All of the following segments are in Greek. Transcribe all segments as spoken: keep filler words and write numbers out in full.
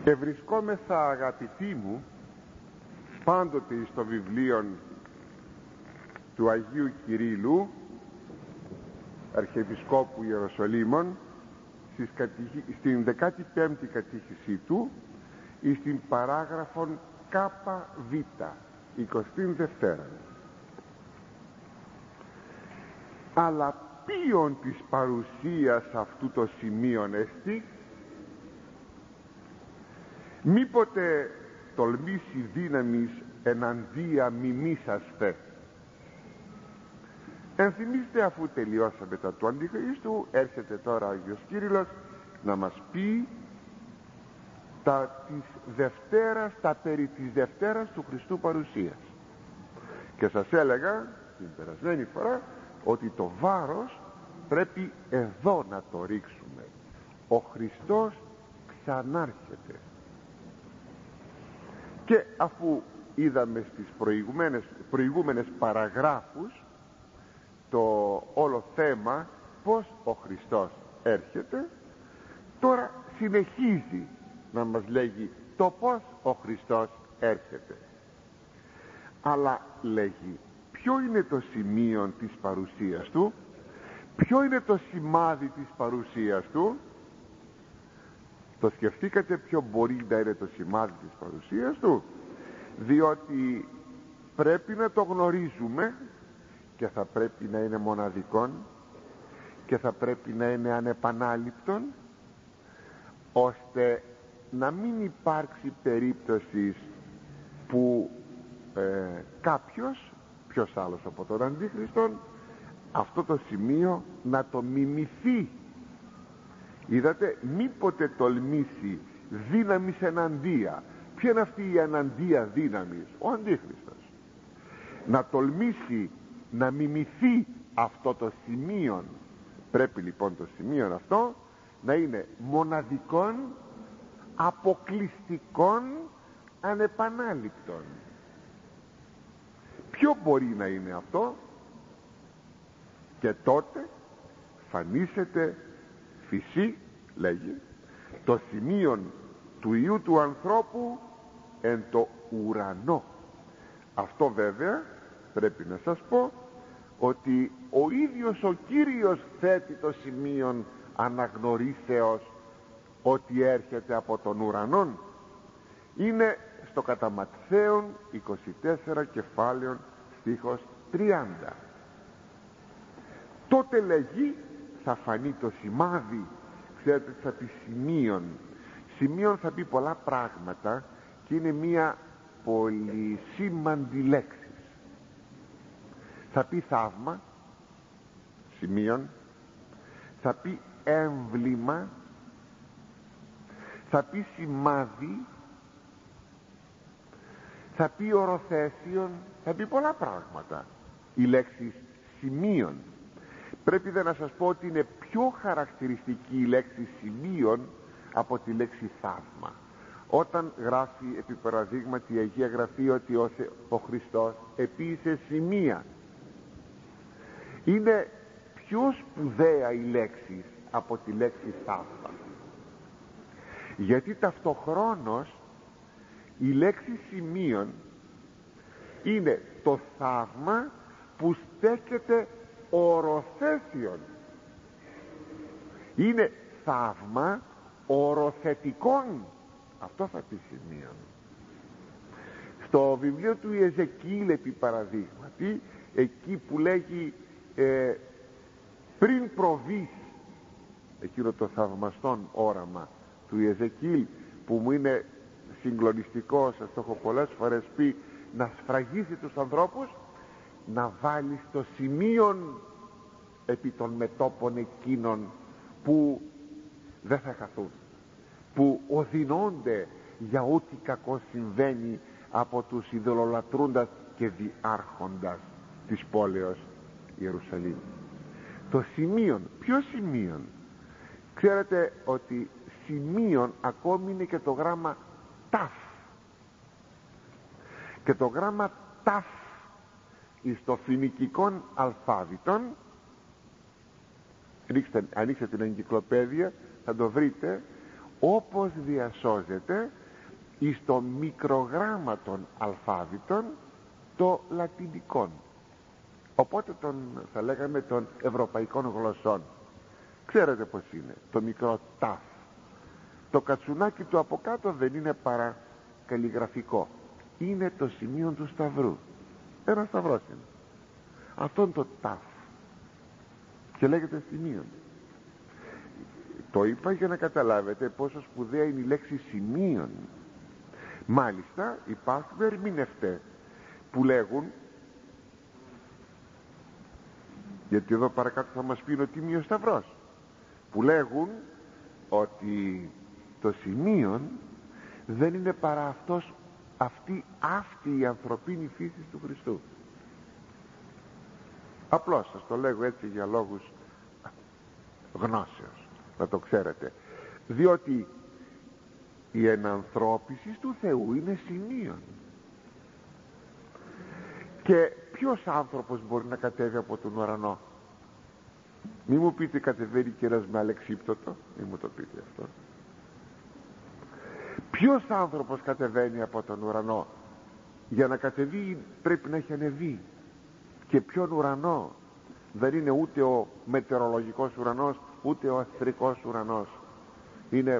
Ευρισκόμεθα, αγαπητοί μου, πάντοτε στο βιβλίο του Αγίου Κυρίλλου, Αρχιεπισκόπου Ιεροσολύμων, στην δεκάτη πέμπτη κατήχησή του, εις την παράγραφον ΚΒ, εικοστήν Δευτέρα. Αλλά ποιον της παρουσίας αυτού το σημείον εστί, μήποτε τολμήσει δύναμης εναντία μιμήσαστε. Ενθυμίστε, αφού τελειώσαμε τα του Αντιχρίστου, έρχεται τώρα ο Άγιος Κύριλλος να μας πει τα της Δευτέρας, τα περί της Δευτέρας του Χριστού παρουσίας. Και σας έλεγα την περασμένη φορά ότι το βάρος πρέπει εδώ να το ρίξουμε. Ο Χριστός ξανάρχεται. Και αφού είδαμε στις προηγούμενες, προηγούμενες παραγράφους το όλο θέμα πως ο Χριστός έρχεται, τώρα συνεχίζει να μας λέγει το πως ο Χριστός έρχεται. Αλλά λέγει ποιο είναι το σημείο της παρουσίας του, ποιο είναι το σημάδι της παρουσίας του. Το σκεφτήκατε ποιο μπορεί να είναι το σημάδι της παρουσίας του? Διότι πρέπει να το γνωρίζουμε και θα πρέπει να είναι μοναδικόν και θα πρέπει να είναι ανεπανάληπτον, ώστε να μην υπάρξει περίπτωση που ε, κάποιος, ποιος άλλος από τον Αντίχριστον, αυτό το σημείο να το μιμηθεί. Είδατε, μήποτε τολμήσει δύναμης εναντία. Ποια είναι αυτή η εναντία δύναμης? Ο Αντίχριστος. Να τολμήσει να μιμηθεί αυτό το σημείο. Πρέπει λοιπόν το σημείο αυτό να είναι μοναδικόν, αποκλειστικόν, ανεπανάληπτον. Ποιο μπορεί να είναι αυτό? Και τότε φανίσεται φυσί, λέγει, το σημείο του Υιού του ανθρώπου εν το ουρανό. Αυτό βέβαια πρέπει να σας πω ότι ο ίδιος ο Κύριος θέτει το σημείο αναγνωρίσεως ότι έρχεται από τον ουρανόν. Είναι στο κατά Ματθαίον είκοσι τέσσερα κεφάλαιον στίχος τριάντα. Τότε λέγει θα φανεί το σημάδι. Ξέρετε τι θα πει σημείον? Σημείον θα πει πολλά πράγματα και είναι μία πολυσήμαντη λέξη. Θα πει θαύμα, σημείον, θα πει έμβλημα, θα πει σημάδι, θα πει οροθέσιον, θα πει πολλά πράγματα η λέξη σημείον. Πρέπει δε να σας πω ότι είναι πιο χαρακτηριστική η λέξη σημείον από τη λέξη θαύμα. Όταν γράφει επί παραδείγματι η Αγία Γραφή ότι ο, ο Χριστός επίησε σημεία, είναι πιο σπουδαία η λέξη από τη λέξη θαύμα, γιατί ταυτοχρόνως η λέξη σημείον είναι το θαύμα που στέκεται οροθέσιον. Είναι θαύμα οροθετικών. Αυτό θα πει σημείον. Στο βιβλίο του Ιεζεκίηλ επί παραδείγματι, εκεί που λέγει ε, πριν προβείς, εκείνο το θαυμαστόν όραμα του Ιεζεκίηλ που μου είναι συγκλονιστικό, σας το έχω πολλές φορές πει, να σφραγίσει τους ανθρώπους, να βάλει το σημείον επί των μετώπων εκείνων που δεν θα χαθούν, που οδυνώνται για ό,τι κακό συμβαίνει από τους ειδωλολατρούντας και διάρχοντας της πόλεως Ιερουσαλήμ. Το σημείον, ποιο σημείον? Ξέρετε ότι σημείον ακόμη είναι και το γράμμα ταφ, και το γράμμα ταφ εις το φοινικικόν αλφάβητον, ανοίξτε την εγκυκλοπαίδεια, θα το βρείτε, όπως διασώζεται εις το μικρογράμμα των αλφάβητων το λατινικών, οπότε τον, θα λέγαμε, των ευρωπαϊκών γλωσσών. Ξέρετε πως είναι το μικρό ταφ. Το κατσουνάκι του από κάτω δεν είναι παρά καλλιγραφικό, είναι το σημείο του σταυρού. Ένα σταυρός είναι. Αυτό είναι το ταφ και λέγεται σημείο. Το είπα για να καταλάβετε πόσο σπουδαία είναι η λέξη σημείων. Μάλιστα υπάρχουν ερμηνευτές που λέγουν, γιατί εδώ παρακάτω θα μας πει είναι ο Τίμιος Σταυρός, που λέγουν ότι το σημείο δεν είναι παρά αυτός, αυτή, αυτή η ανθρωπίνη φύση του Χριστού. Απλώς σας το λέγω έτσι για λόγους γνώσεως, να το ξέρετε, διότι η ενανθρώπιση του Θεού είναι σημείων. Και ποιος άνθρωπος μπορεί να κατέβει από τον ουρανό? Μη μου πείτε κατεβαίνει και ένας με αλεξίπτωτο, μη μου το πείτε αυτό. Ποιος άνθρωπος κατεβαίνει από τον ουρανό? Για να κατεβεί πρέπει να έχει ανεβεί. Και ποιον ουρανό? Δεν είναι ούτε ο μετεωρολογικός ουρανός, ούτε ο αστρικός ουρανός. Είναι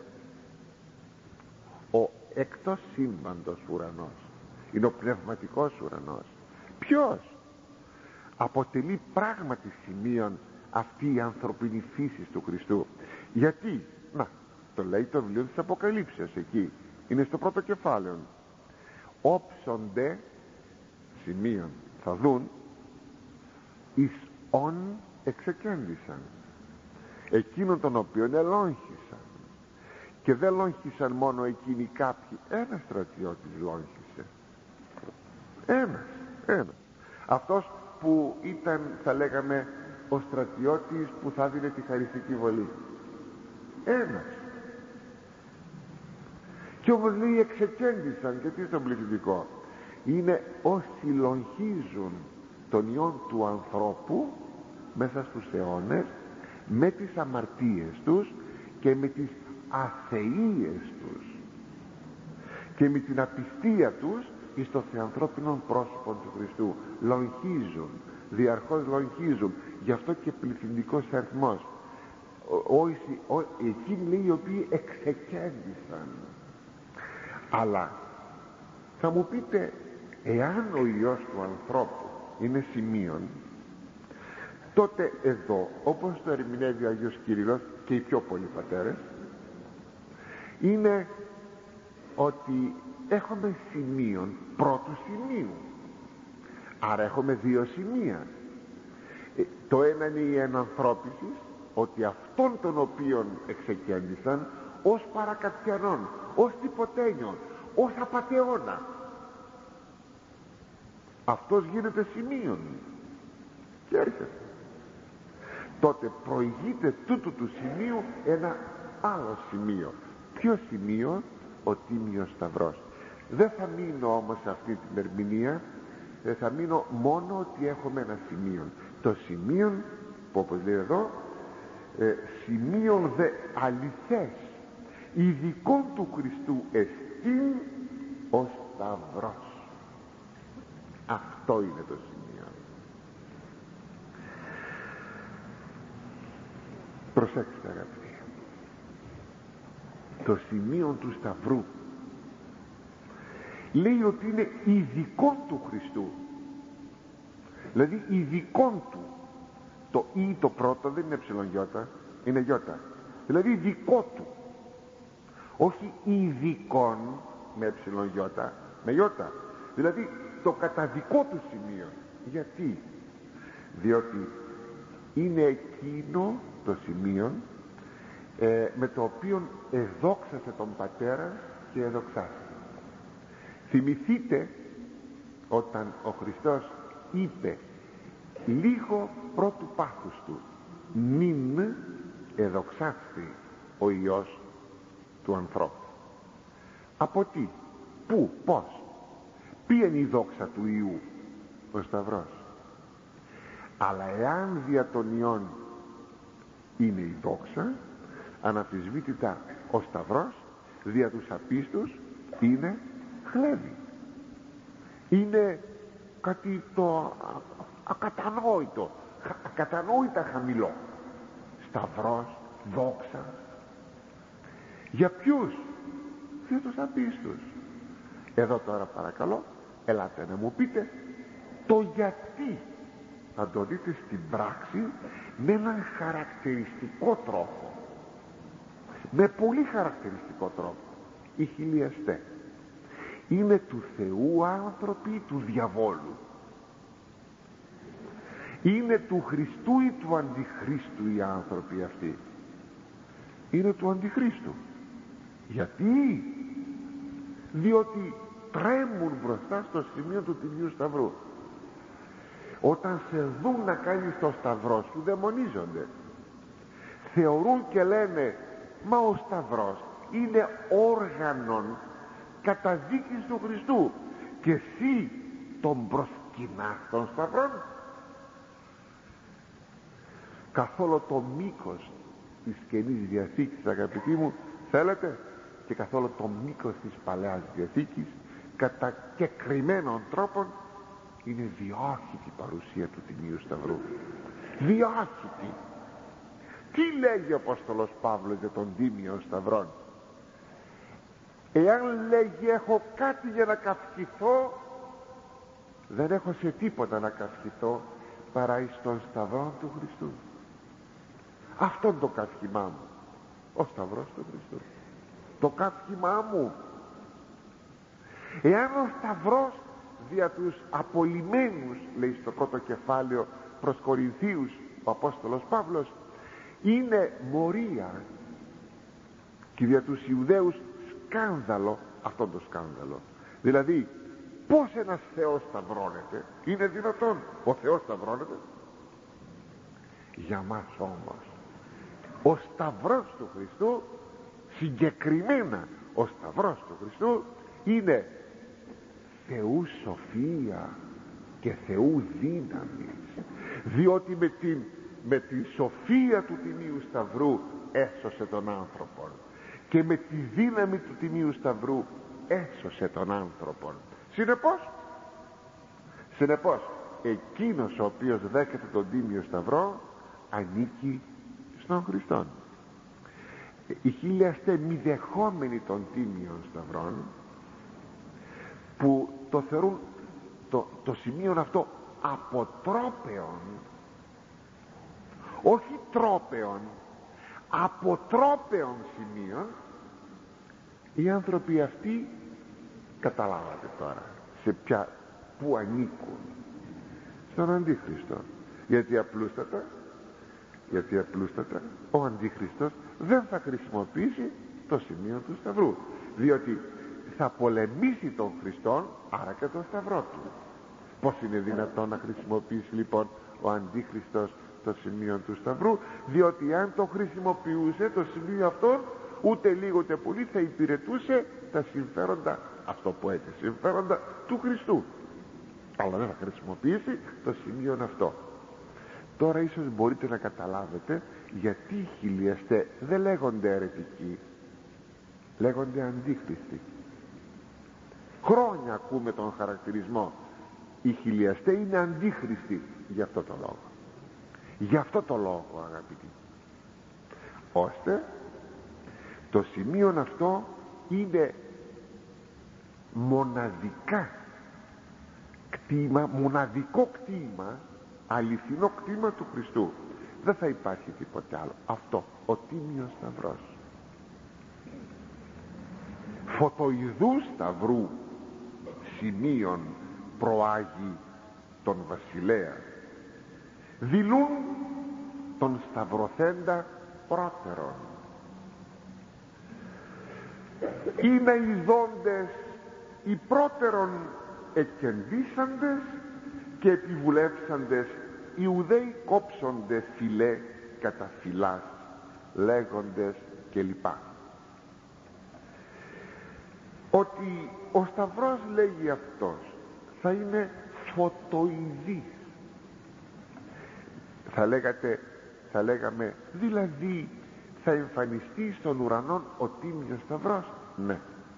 ο εκτός σύμπαντος ουρανός. Είναι ο πνευματικός ουρανός. Ποιος? Αποτελεί πράγματι σημείων αυτή η ανθρωπινή φύση του Χριστού. Γιατί? Να, το λέει το βιβλίο της Αποκαλύψεως εκεί. Είναι στο πρώτο κεφάλαιο. Όψονται σημείων, θα δουν, εις ον εξεκέντησαν, εκείνων των οποίων ελόγχησαν. Και δεν λόγχησαν μόνο εκείνοι κάποιοι, ένας στρατιώτης λόγχησε. Ένας, ένας. Αυτός που ήταν, θα λέγαμε, ο στρατιώτης που θα δίνει τη χαριστική βολή. Ένας. Και όμως λέει εξεκέντησαν, και τι στον πληθυντικό? Είναι όσοι λογχίζουν τον Υιόν του ανθρώπου μέσα στους αιώνες με τις αμαρτίες τους και με τις αθείες τους και με την απιστία τους εις το θεανθρώπινο πρόσωπο του Χριστού. Λογχίζουν, διαρκώς λογχίζουν. Γι' αυτό και πληθυντικός αριθμός. Εκείνοι λέει οι οποίοι εξεκέντησαν. Αλλά θα μου πείτε, εάν ο Υιός του ανθρώπου είναι σημείων, τότε εδώ, όπως το ερμηνεύει ο Αγίος Κύριλλος και οι πιο πολλοί πατέρες, είναι ότι έχουμε σημείων πρώτου σημείου. Άρα έχουμε δύο σημεία. ε, Το ένα είναι η ενανθρώπιση, ότι αυτόν τον οποίον εξεκέντησαν ως παρακατιανόν, ως τυποτένιον, ως απατεώνα, αυτός γίνεται σημείον και έρχεται. Τότε προηγείται τούτου του σημείου ένα άλλο σημείο. Ποιο σημείο? Ο Τίμιος Σταυρός. Δεν θα μείνω όμως σε αυτή την ερμηνεία, δεν θα μείνω μόνο ότι έχουμε ένα σημείο. Το σημείο που, όπως λέει εδώ, ε, σημείων δε αληθές ειδικών του Χριστού εστίν ο Σταυρός. Αυτό είναι το σημείο. Προσέξτε αγαπητοί, το σημείο του Σταυρού λέει ότι είναι ειδικών του Χριστού, δηλαδή ειδικών του. Το ή το πρώτο δεν είναι ψιλογιώτα, είναι γιώτα, δηλαδή δικό του, όχι ειδικών με ψιλογιώτα, με γιώτα, δηλαδή το καταδικό του σημείο. Γιατί? Διότι είναι εκείνο το σημείο ε, με το οποίο εδόξασε τον Πατέρα και εδοξάσε. Θυμηθείτε όταν ο Χριστός είπε λίγο πρώτου πάθους του, νυν εδοξάστη ο Υιός του ανθρώπου. Από τι, πού, πώς? Ποια είναι η δόξα του Υιού? Ο Σταυρός. Αλλά εάν δια των Υιών είναι η δόξα, αναμφισβήτητα ο σταυρός δια τους απίστους είναι χλέβη, είναι κάτι το ακατανόητο, ακατανόητα χαμηλό. Σταυρός, δόξα, για ποιους? Για τους απίστους. Εδώ τώρα παρακαλώ, ελάτε να μου πείτε το γιατί. Θα το δείτε στην πράξη με έναν χαρακτηριστικό τρόπο, με πολύ χαρακτηριστικό τρόπο. Οι χιλιαστές είναι του Θεού άνθρωποι ή του διαβόλου? Είναι του Χριστού ή του Αντιχρίστου οι άνθρωποι αυτοί? Είναι του Αντιχρίστου. Γιατί? Διότι τρέμουν μπροστά στο σημείο του Τιμίου Σταυρού. Όταν σε δουν να κάνεις το σταυρό σου, δαιμονίζονται. Θεωρούν και λένε, μα ο σταυρός είναι όργανον καταδίκης του Χριστού και εσύ τον προσκυνάς των σταυρών. Καθόλου το μήκος της Καινής Διαθήκης, αγαπητοί μου, θέλετε, και καθόλου το μήκος της Παλαιάς Διαθήκης, κατά κεκριμένων τρόπων, είναι διάχυτη παρουσία του Τιμίου Σταυρού. Διάχυτη. Τι λέγει ο Απόστολος Παύλος για τον Τίμιο Σταυρόν? Εάν λέγει έχω κάτι για να καυχηθώ, δεν έχω σε τίποτα να καυχηθώ παρά εις τον Σταυρό του Χριστού. Αυτόν το καύχημά μου, ο Σταυρός του Χριστού, το καύχημά μου. Εάν ο Σταυρός δια τους απολυμένους, λέει στο πρώτο κεφάλαιο προς Κορινθίους ο Απόστολος Παύλος, είναι μορία και δια τους Ιουδαίους σκάνδαλο, αυτό το σκάνδαλο. Δηλαδή πως ένας Θεός σταυρώνεται? Είναι δυνατόν? Ο Θεός σταυρώνεται? Για μας όμως ο Σταυρός του Χριστού, συγκεκριμένα ο Σταυρός του Χριστού, είναι Θεού σοφία και Θεού δύναμης, διότι με την, με την σοφία του Τιμίου Σταυρού έσωσε τον άνθρωπο και με τη δύναμη του Τιμίου Σταυρού έσωσε τον άνθρωπο. Συνεπώς, συνεπώς εκείνος ο οποίος δέχεται τον Τίμιο Σταυρό ανήκει στον Χριστόν. Οι χιλιαστές μη δεχόμενοι των Τίμιων Σταυρών, που το θεωρούν το, το σημείο αυτό αποτρόπαιον, όχι τρόπαιον, αποτρόπαιον σημείων, οι άνθρωποι αυτοί, καταλάβατε τώρα σε ποια, που ανήκουν? Στον Αντίχριστο. Γιατί απλούστατα γιατί απλούστατα ο Αντίχριστος δεν θα χρησιμοποιήσει το σημείο του Σταυρού, διότι θα πολεμήσει τον Χριστόν, άρα και τον Σταυρό του. Πως είναι δυνατόν να χρησιμοποιήσει λοιπόν ο Αντίχριστος το σημείο του Σταυρού? Διότι αν το χρησιμοποιούσε το σημείο αυτό, ούτε λίγο ούτε πολύ θα υπηρετούσε τα συμφέροντα, αυτό που έχει συμφέροντα, του Χριστού, αλλά δεν θα χρησιμοποιήσει το σημείο αυτό. Τώρα ίσως μπορείτε να καταλάβετε γιατί οι χιλιαστές δεν λέγονται αιρετικοί, λέγονται αντίχριστοι. Χρόνια ακούμε τον χαρακτηρισμό, οι χιλιαστές είναι αντίχριστοι. Γι' αυτό το λόγο, γι' αυτό το λόγο αγαπητοί, ώστε το σημείο αυτό είναι μοναδικά κτήμα, μοναδικό κτήμα, αληθινό κτήμα του Χριστού. Δεν θα υπάρχει τίποτε άλλο. Αυτό, ο Τίμιος Σταυρός. Φωτοειδού σταυρού σημείων προάγει τον βασιλέα, δηλούν τον σταυρωθέντα πρώτερον. Είναι οι δόντες οι πρώτερον εκκεντήσαντες και επιβουλεύσαντες Ιουδαίοι κόψονται φιλέ κατά φυλάς, λέγοντες κλπ. Ότι ο Σταυρός, λέγει αυτός, θα είναι φωτοειδής. Θα λέγατε, θα λέγαμε δηλαδή θα εμφανιστεί στον ουρανό ο τίμιος σταυρός? Ναι.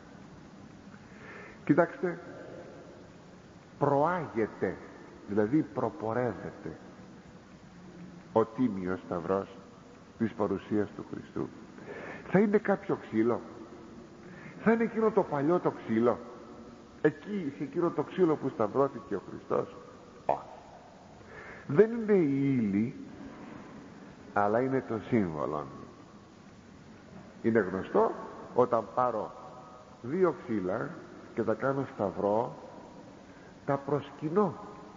Κοιτάξτε, προάγεται, δηλαδή προπορεύεται ο τίμιος σταυρός της παρουσίας του Χριστού. Θα είναι κάποιο ξύλο? Θα είναι εκείνο το παλιό το ξύλο, εκεί σε εκείνο το ξύλο που σταυρώθηκε ο Χριστός? Όχι. Δεν είναι η ύλη, αλλά είναι το σύμβολο. Είναι γνωστό, όταν πάρω δύο ξύλα και τα κάνω σταυρό, τα προσκυνώ.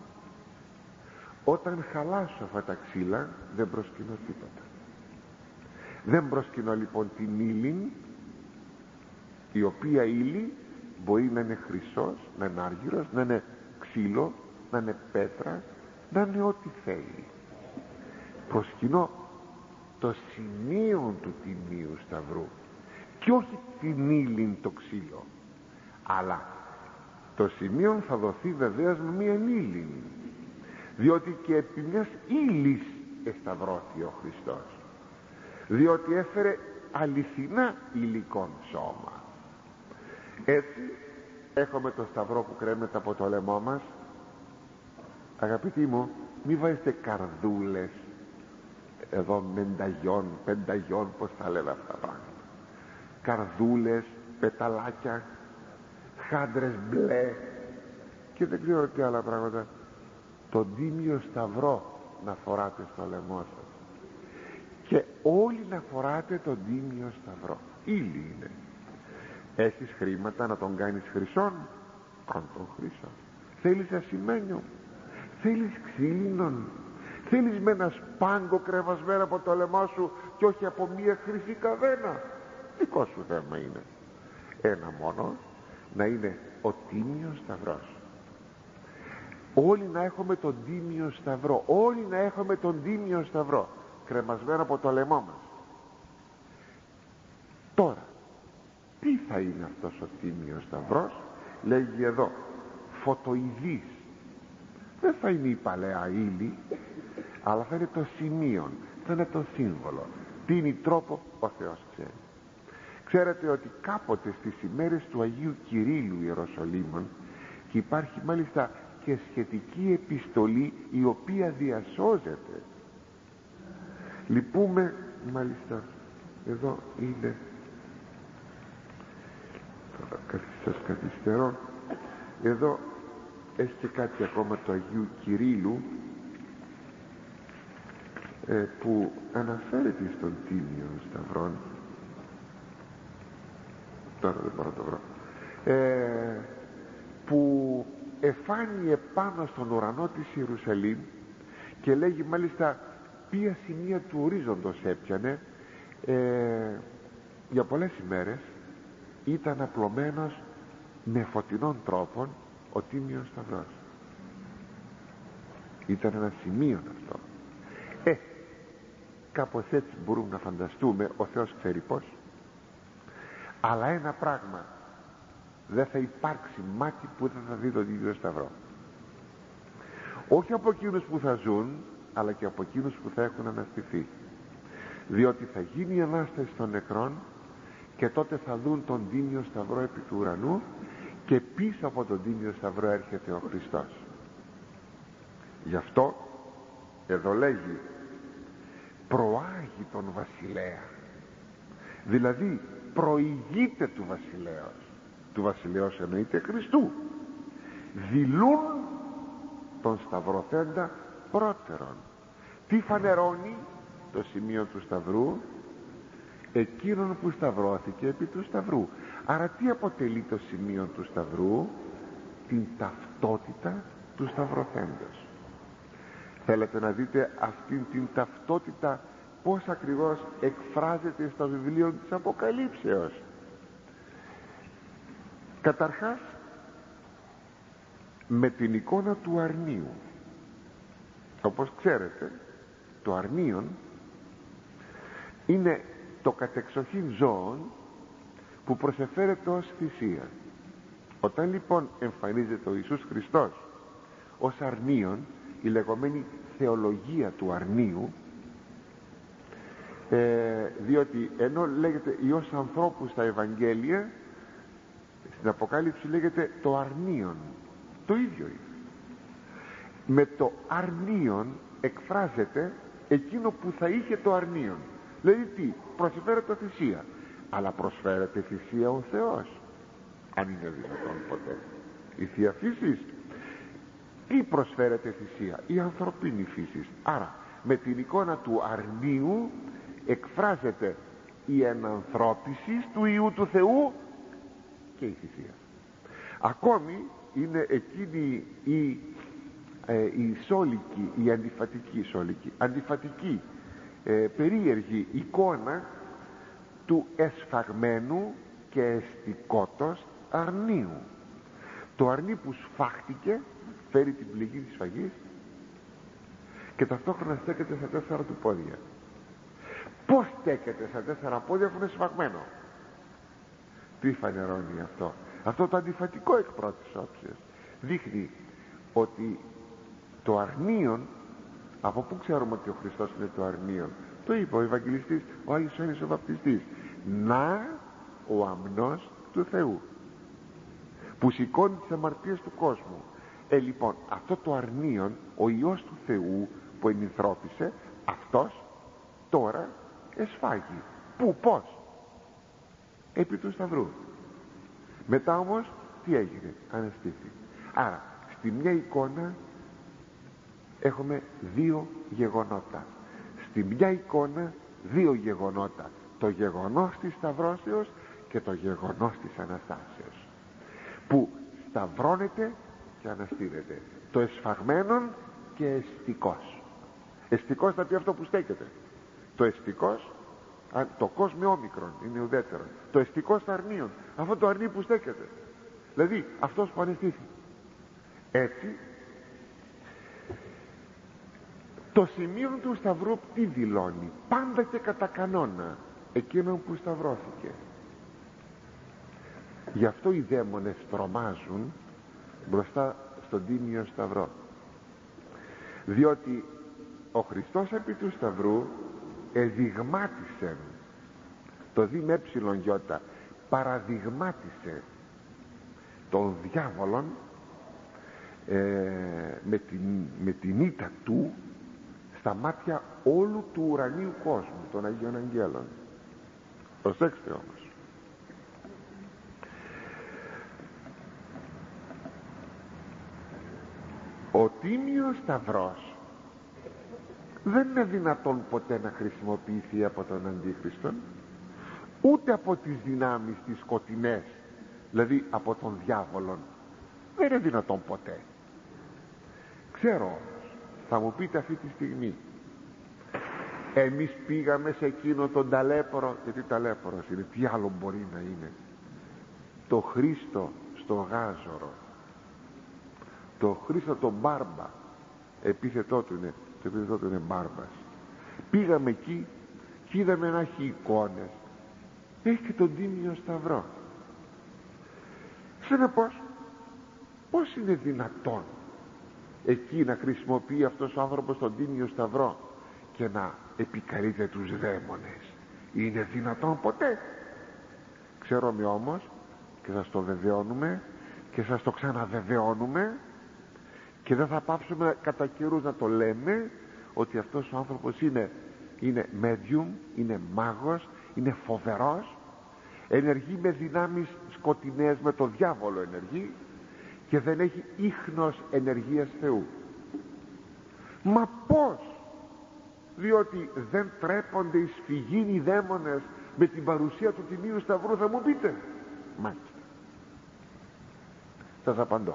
Όταν χαλάσω αυτά τα ξύλα, δεν προσκυνώ τίποτα. Δεν προσκυνώ λοιπόν την ύλη, η οποία ύλη μπορεί να είναι χρυσός, να είναι άργυρος, να είναι ξύλο, να είναι πέτρα, να είναι ό,τι θέλει. Προσκυνώ το σημείο του τιμίου σταυρού και όχι την ύλη, το ξύλο. Αλλά το σημείο θα δοθεί βεβαίως με μία ύλη, διότι και επί μιας ύλης εσταυρώθη ο Χριστός, διότι έφερε αληθινά υλικόν σώμα. Έτσι έχουμε το σταυρό που κρέμεται από το λαιμό μας. Αγαπητοί μου, μη βάζετε καρδούλες εδώ, μενταγιών, πενταγιών, πως θα λένε αυτά τα πράγματα, καρδούλες, πεταλάκια, χάντρες μπλε και δεν ξέρω τι άλλα πράγματα. Τον τίμιο σταυρό να φοράτε στο λαιμό σας, και όλοι να φοράτε τον τίμιο σταυρό. Ύλη είναι. Έχεις χρήματα να τον κάνεις χρυσόν? Κάν τον χρυσόν. Θέλεις ασημένιο? Θέλεις ξύλινον? Θέλεις με ένα σπάγκο κρεβασμένο από το λαιμό σου και όχι από μία χρυσή καδένα? Δικό σου θέμα είναι. Ένα μόνο, να είναι ο τίμιος σταυρός. Όλοι να έχουμε τον τίμιο σταυρό, όλοι να έχουμε τον τίμιο σταυρό κρεμασμένο από το λαιμό μας. Τώρα, τι θα είναι αυτός ο τίμιος σταυρός? Λέγει εδώ, φωτοειδής. Δεν θα είναι η παλαιά ύλη, αλλά θα είναι το σημείο, θα είναι το σύμβολο. Τι είναι τρόπο, ο Θεός ξέρει. Ξέρετε ότι κάποτε στις ημέρες του Αγίου Κυρίλλου Ιεροσολύμων, και υπάρχει μάλιστα και σχετική επιστολή η οποία διασώζεται. Λυπούμε, μάλιστα εδώ είναι, σας καθυστερώ, εδώ έχει και κάτι ακόμα του Αγίου Κυρίλλου, ε, που αναφέρεται στον τίμιο σταυρόν. Τώρα δεν μπορώ να το βρω, ε, που εφάνει επάνω στον ουρανό της Ιερουσαλήμ, και λέγει μάλιστα ποια σημεία του ορίζοντος έπιανε. ε, για πολλές ημέρες ήταν απλωμένος με φωτεινών τρόπων ο τίμιος σταυρός. Ήταν ένα σημείο αυτό. Ε, κάπως έτσι μπορούμε να φανταστούμε, ο Θεός ξέρει πως. Αλλά ένα πράγμα, δεν θα υπάρξει μάτι που δεν θα δει τον τίμιο σταυρό. Όχι από εκείνους που θα ζουν, αλλά και από εκείνους που θα έχουν αναστηθεί. Διότι θα γίνει η Ανάσταση των νεκρών, και τότε θα δουν τον τίμιο σταυρό επί του ουρανού, και πίσω από τον τίμιο σταυρό έρχεται ο Χριστός. Γι' αυτό εδώ λέγει προάγει τον βασιλέα, δηλαδή προηγείται του βασιλέως. Του βασιλέως εννοείται Χριστού. Δηλούν τον σταυρωθέντα πρώτερον. Τι φανερώνει το σημείο του σταυρού? Εκείνον που σταυρώθηκε επί του σταυρού. Άρα τι αποτελεί το σημείο του σταυρού? Την ταυτότητα του σταυρωθέντος. Θέλετε να δείτε αυτήν την ταυτότητα πώς ακριβώς εκφράζεται στο βιβλίο της Αποκαλύψεως? Καταρχάς με την εικόνα του αρνίου. Όπως ξέρετε, το αρνίον είναι το κατεξοχήν ζώο που προσεφέρεται ως θυσία. Όταν λοιπόν εμφανίζεται ο Ιησούς Χριστός ως αρνίον, η λεγόμενη θεολογία του αρνίου, ε, διότι ενώ λέγεται Υιός ανθρώπου στα Ευαγγέλια, στην Αποκάλυψη λέγεται το αρνίον. Το ίδιο είναι. Με το αρνίον εκφράζεται εκείνο που θα είχε το αρνίον. Δηλαδή τι? Προσφέρεται θυσία. Αλλά προσφέρεται θυσία ο Θεός, αν είναι δυνατόν ποτέ? Η Θεία Φύσης? Ή προσφέρεται θυσία? Η ανθρωπίνη φύση. Άρα με την εικόνα του αρνίου εκφράζεται η ενανθρώπιση του Υιού του Θεού και η θυσία. Ακόμη είναι εκείνη η, ε, η σόλικη, η αντιφατική σόλικη, αντιφατική ε, περίεργη εικόνα του εσφαγμένου και εστικότος αρνίου. Το αρνί που σφάχτηκε, φέρει την πληγή της σφαγής και ταυτόχρονα στέκεται στα τέσσερα του πόδια. Πώς στέκεται στα τέσσερα πόδια αφού είναι σφαγμένο? Τι φανερώνει αυτό? Αυτό το αντιφατικό εκ πρώτης όψης δείχνει ότι το αρνίον, από πού ξέρουμε ότι ο Χριστός είναι το αρνίον? Το είπε ο Ευαγγελιστής, ο Άγιος Ιωάννης ο Βαπτιστής. Να ο αμνός του Θεού που σηκώνει τις αμαρτίες του κόσμου. Ε, λοιπόν, αυτό το αρνίον, ο Υιός του Θεού που ενυνθρώπισε, αυτός τώρα εσφάγει. Πού, πώς? Επί του Σταυρού. Μετά όμως τι έγινε? Αναστήθη. Άρα στη μια εικόνα έχουμε δύο γεγονότα. Στη μια εικόνα δύο γεγονότα. Το γεγονός της σταυρώσεως και το γεγονός της Αναστάσεως, που σταυρώνεται και αναστήνεται. Το εσφαγμένον και εστικός. Εστικός θα πει αυτό που στέκεται. Το εστικός, το κόσμο όμικρον είναι ουδέτερο. Το εστικός θα αρνίον, αυτό το αρνί που στέκεται, δηλαδή αυτός που αναστήθη. Έτσι το σημείο του Σταυρού τι δηλώνει? Πάντα και κατά κανόνα εκείνον που σταυρώθηκε. Γι' αυτό οι δαίμονες τρομάζουν μπροστά στον τίμιο Σταυρό, διότι ο Χριστός επί του Σταυρού εδειγμάτισε, το δι με έψιλον γιώτα, παραδειγμάτισε τον διάβολον ε, με, την, με την ήττα του στα μάτια όλου του ουρανίου κόσμου, των Αγίων Αγγέλων. Προσέξτε όμως, ο τίμιος Σταυρός δεν είναι δυνατόν ποτέ να χρησιμοποιηθεί από τον Αντίχριστον, ούτε από τις δυνάμεις τις σκοτεινές, δηλαδή από τον διάβολον. Δεν είναι δυνατόν ποτέ. Ξέρω όμως, θα μου πείτε αυτή τη στιγμή, εμείς πήγαμε σε εκείνο τον ταλέπορο, γιατί ταλέπορος είναι, τι άλλο μπορεί να είναι? Το Χρήστο στο Γάζορο, το Χρήστο τον Μπάρμπα, επίθετό του είναι, το επίθετό του είναι Μπάρμπας. Πήγαμε εκεί και είδαμε να έχει εικόνες, έχει και τον τίμιο Σταυρό. Συνεπώς, πώς είναι δυνατόν εκεί να χρησιμοποιεί αυτός ο άνθρωπος τον τίμιο Σταυρό και να επικαλείται τους δαίμονες? Είναι δυνατόν ποτέ? Ξέρουμε όμως, και σας το βεβαιώνουμε και σας το ξαναβεβαιώνουμε, και δεν θα πάψουμε κατά καιρούς να το λέμε, ότι αυτός ο άνθρωπος είναι, είναι medium, είναι μάγος, είναι φοβερός, ενεργεί με δυνάμεις σκοτεινές, με το διάβολο ενεργεί, και δεν έχει ίχνος ενεργείας Θεού. Μα πώς? Διότι δεν τρέπονται οι σφυγίνοι δαίμονες με την παρουσία του Τιμίου Σταυρού, θα μου πείτε? Μάλιστα, σας απαντώ.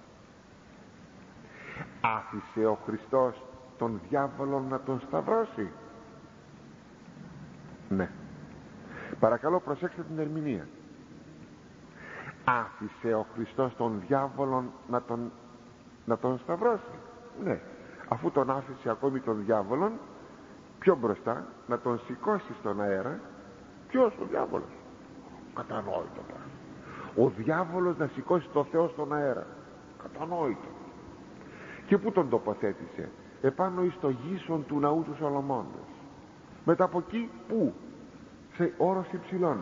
Άφησε ο Χριστός τον διάβολο να τον σταυρώσει? Ναι. Παρακαλώ προσέξτε την ερμηνεία. Άφησε ο Χριστός τον διάβολο να τον, να τον σταυρώσει? Ναι. Αφού τον άφησε ακόμη τον διάβολον, πιο μπροστά να τον σηκώσει στον αέρα. Ποιος? Ο διάβολος. Κατανόητο πράγμα. Ο διάβολος να σηκώσει το Θεό στον αέρα. Κατανόητο. Και πού τον τοποθέτησε? Επάνω εις το γύσον του ναού του Σολομώντος. Μετά από εκεί πού? Σε όρος υψηλών.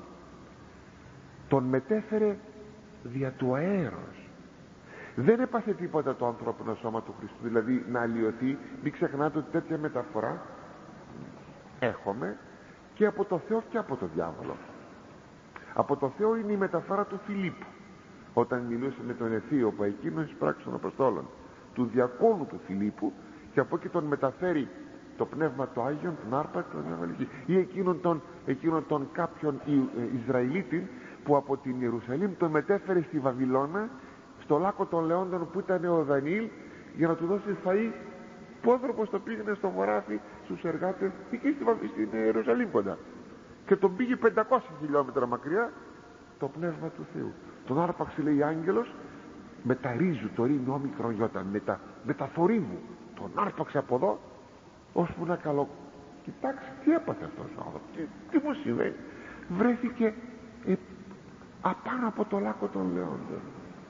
Τον μετέφερε δια του αέρος. Δεν έπαθε τίποτα το ανθρώπινο σώμα του Χριστού, δηλαδή να αλλοιωθεί. Μην ξεχνάτε ότι τέτοια μεταφορά έχουμε και από το Θεό και από το διάβολο. Από το Θεό είναι η μεταφορά του Φιλίππου, όταν μιλούσε με τον Αιθίο που εκείνος εις πράξεις των Αποστόλων, του διακόνου του Φιλίππου, και από εκεί τον μεταφέρει το Πνεύμα του Άγιον, τον Άρπακτο, τον Ευαγγελική, ή εκείνον τον, εκείνον τον κάποιον Ισραηλίτη που από την Ιερουσαλήμ τον μετέφερε στη Βαβυλώνα, στο λάκκο των Λεόντων που ήταν ο Δανιήλ, για να του δώσει φαΐ, που ο άνθρωπος το πήγαινε στο χωράφι στους εργάτες εκεί στην Ιερουσαλήμ κοντά, και τον πήγε πεντακόσια χιλιόμετρα μακριά το Πνεύμα του Θεού. Τον άρπαξε, λέει, άγγελος με τα ρίζου, το ρήνο όμικρον γιώτα, με τα, με τα θορύβου, τον άρπαξε από εδώ ώσπου να καλό. Κοιτάξτε τι έπαθε αυτός ο άνθρωπος, τι, τι μου συμβαίνει. Βρέθηκε ε, απάνω από το λάκκο των Λεόντων.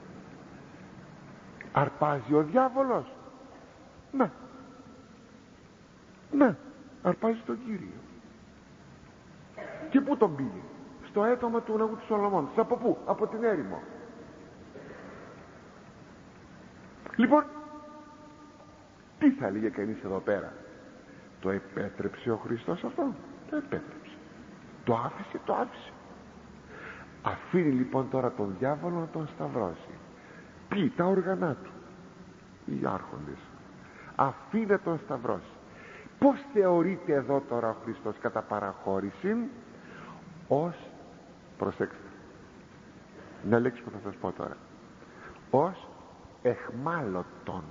Αρπάζει ο διάβολος? Ναι, ναι, αρπάζει τον Κύριο. Και πού τον πήγε? Στο έτομα του ναού του Σολομών. Από πού? Από την έρημο. Λοιπόν, τι θα έλεγε κανείς εδώ πέρα? Το επέτρεψε ο Χριστός αυτό? Το επέτρεψε. Το άφησε? Το άφησε. Αφήνει λοιπόν τώρα τον διάβολο να τον σταυρώσει. Ποιοι? Τα όργανά του, οι άρχοντες. Αφήνει να τον σταυρώσει. Πώς θεωρείται εδώ τώρα ο Χριστός κατά παραχώρηση? Ως, προσέξτε, μια λέξη που θα σας πω τώρα, ως εχμάλωτον.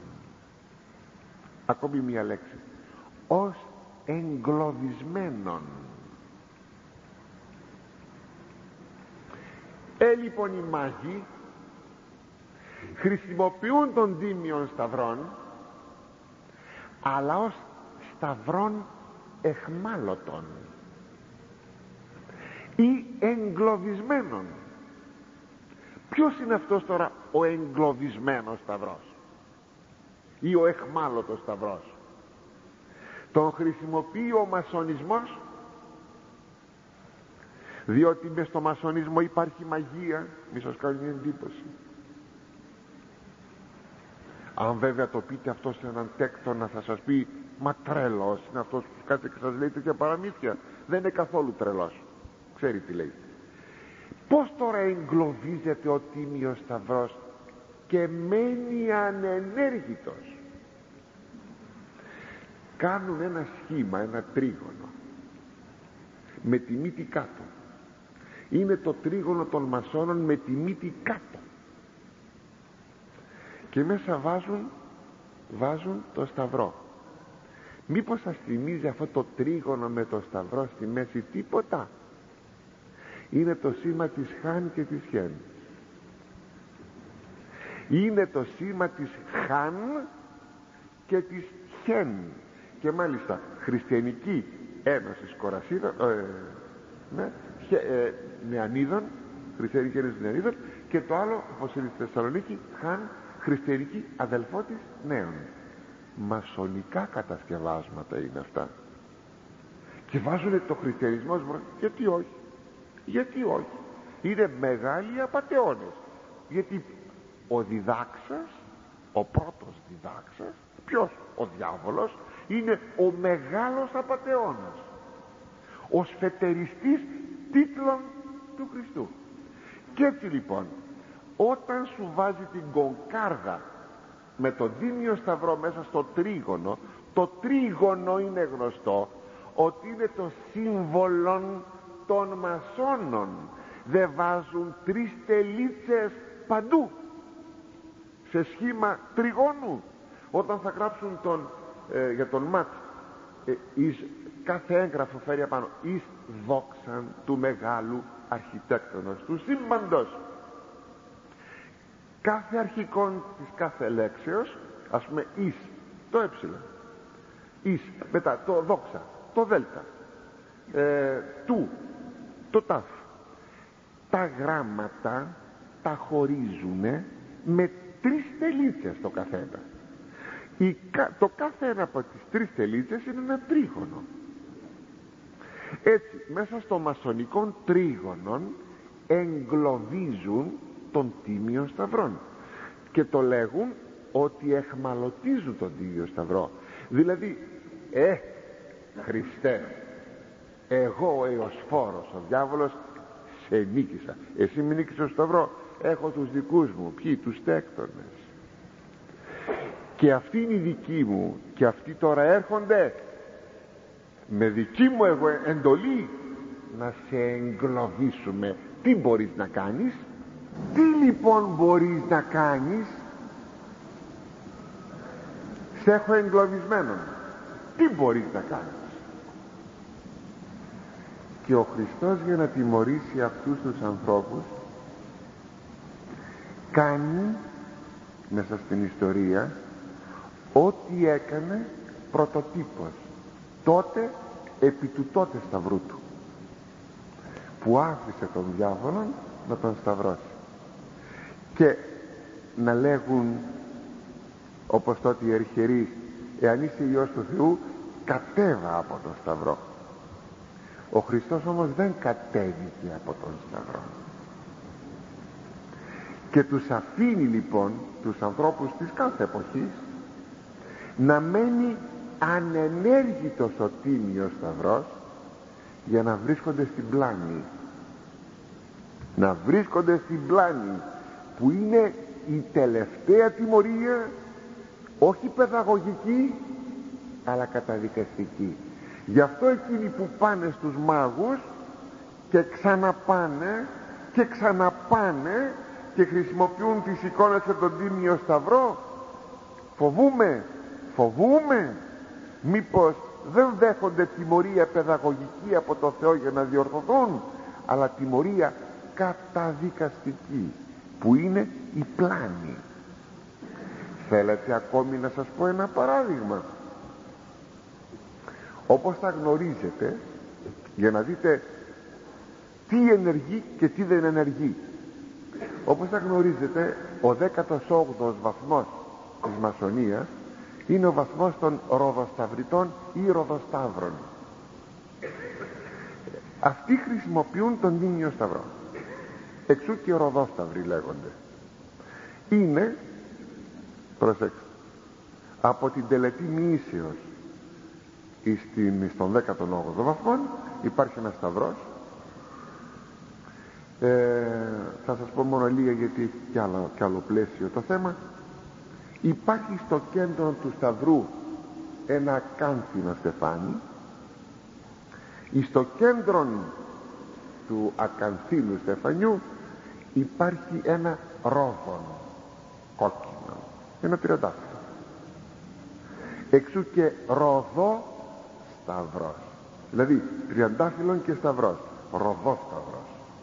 Ακόμη μια λέξη, ως εγκλωβισμένον. Ε, λοιπόν, οι μάγοι χρησιμοποιούν τον τίμιον σταυρόν, αλλά ως σταυρόν εχμάλωτον ή εγκλωβισμένον. Ποιος είναι αυτός τώρα ο εγκλωβισμένος σταυρός ή ο εχμάλωτος σταυρός? Τον χρησιμοποιεί ο μασονισμός, διότι μες στο μασονισμό υπάρχει μαγεία. Μη σας κάνει εντύπωση. Αν βέβαια το πείτε αυτό σε έναν τέκτονα, θα σας πει, μα τρελός είναι αυτός που κάτσε και σας λέει τέτοια παραμύθια. Δεν είναι καθόλου τρελός, ξέρει τι λέει. Πώς τώρα εγκλωβίζεται ο τίμιος σταυρός και μένει ανενέργητος? Κάνουν ένα σχήμα, ένα τρίγωνο με τη μύτη κάτω. Είναι το τρίγωνο των μασόνων με τη μύτη κάτω, και μέσα βάζουν βάζουν το σταυρό. Μήπως σας θυμίζει αυτό το τρίγωνο με το σταυρό στη μέση τίποτα? Είναι το σήμα της Χάν και της Χεν. Είναι το σήμα της Χάν και της Χεν. Και μάλιστα Χριστιανική Ένωση Κορασίδων, ε, ναι, ε, Νεανίδων, Χριστιανική Ένωση Νεανίδων, και το άλλο, όπως είναι στη Θεσσαλονίκη, Χάν, Χριστιανική Αδελφότης Νέων. Μασονικά κατασκευάσματα είναι αυτά, και βάζουν το χριστιανισμό. Γιατί όχι? Γιατί όχι? Είναι μεγάλοι απατεώνες. Γιατί ο διδάξας, ο πρώτος διδάξας, ποιος? Ο διάβολος, είναι ο μεγάλος απατεώνας, ο σφετεριστής τίτλων του Χριστού. Και έτσι λοιπόν, όταν σου βάζει την κονκάρδα με το δίμιο σταυρό μέσα στο τρίγωνο, το τρίγωνο είναι γνωστό ότι είναι το σύμβολο των μασόνων. Δεν βάζουν τρεις τελίτσες παντού σε σχήμα τριγώνου? Όταν θα γράψουν τον, ε, για τον ΜΑΤ, ε, εις, κάθε έγγραφο φέρει απάνω εις δόξαν του μεγάλου αρχιτέκτονος του σύμπαντος. Κάθε αρχικόν της κάθε λέξεως, ας πούμε εις, το ε, εις, μετά το δόξα, το δέλτα, ε, του, το τάφ. Τα γράμματα τα χωρίζουν με τρεις τελίτσες το καθένα. Η, το κάθε ένα από τις τρεις τελίτσες είναι ένα τρίγωνο. Έτσι μέσα στο μασονικό τρίγωνο εγκλωβίζουν τον Τίμιο Σταυρόν και το λέγουν ότι εχμαλωτίζουν τον Τίμιο Σταυρό. Δηλαδή, ε, Χριστέ, εγώ ο Εωσφόρος, ο διάβολος, σε νίκησα. Εσύ με νίκησες στο Σταυρό, έχω τους δικούς μου. Ποιοι? Τους τέκτονες. Και αυτοί είναι οι δικοί μου, και αυτοί τώρα έρχονται με δική μου εγώ εντολή να σε εγκλωβίσουμε. Τι μπορείς να κάνεις? Τι λοιπόν μπορείς να κάνεις? Σε έχω εγκλωβισμένο. Τι μπορείς να κάνεις? Και ο Χριστός, για να τιμωρήσει αυτούς τους ανθρώπους, κάνει μέσα στην ιστορία ό,τι έκανε πρωτοτύπος τότε επί του τότε σταυρού του, που άφησε τον διάβολο να τον σταυρώσει και να λέγουν όπως τότε οι αρχιερείς, εάν είσαι Υιός του Θεού, κατέβα από τον σταυρό. Ο Χριστός όμως δεν κατέβηκε από τον σταυρό και τους αφήνει λοιπόν τους ανθρώπους της κάθε εποχής να μένει ανενέργητος ο Τίμιος Σταυρός, για να βρίσκονται στην πλάνη, να βρίσκονται στην πλάνη που είναι η τελευταία τιμωρία, όχι παιδαγωγική αλλά καταδικαστική. Γι' αυτό εκείνοι που πάνε στους μάγους και ξαναπάνε και ξαναπάνε και χρησιμοποιούν τις εικόνες από τον Τίμιο Σταυρό, φοβούμε φοβούμε μήπως δεν δέχονται τιμωρία παιδαγωγική από το Θεό για να διορθωθούν, αλλά τιμωρία καταδικαστική, που είναι η πλάνη. Θέλετε ακόμη να σας πω ένα παράδειγμα? Όπως τα γνωρίζετε, για να δείτε τι ενεργεί και τι δεν ενεργεί, όπως τα γνωρίζετε, ο δέκατος όγδοος βαθμός της Μασονίας είναι ο βαθμός των Ροδοσταυριτών ή Ροδοσταύρων. Αυτοί χρησιμοποιούν τον Τίμιο Σταυρό, εξού και Ροδόσταυροι λέγονται. Είναι, προσέξτε, από την τελετή Μοίσεως στον δέκατον όγδοο βαθμό υπάρχει ένας σταυρός. ε, θα σας πω μόνο λίγα, γιατί έχει κι άλλο, κι άλλο πλαίσιο το θέμα. Υπάρχει στο κέντρο του σταυρού ένα ακάνθινο στεφάνι. Στο κέντρο του ακανθίνου στεφανιού υπάρχει ένα ρόδον κόκκινο, ένα τριαντάφυλλο, εξού και ροδό σταυρός, δηλαδή τριαντάφυλλον και σταυρός, ροδόσταυρος.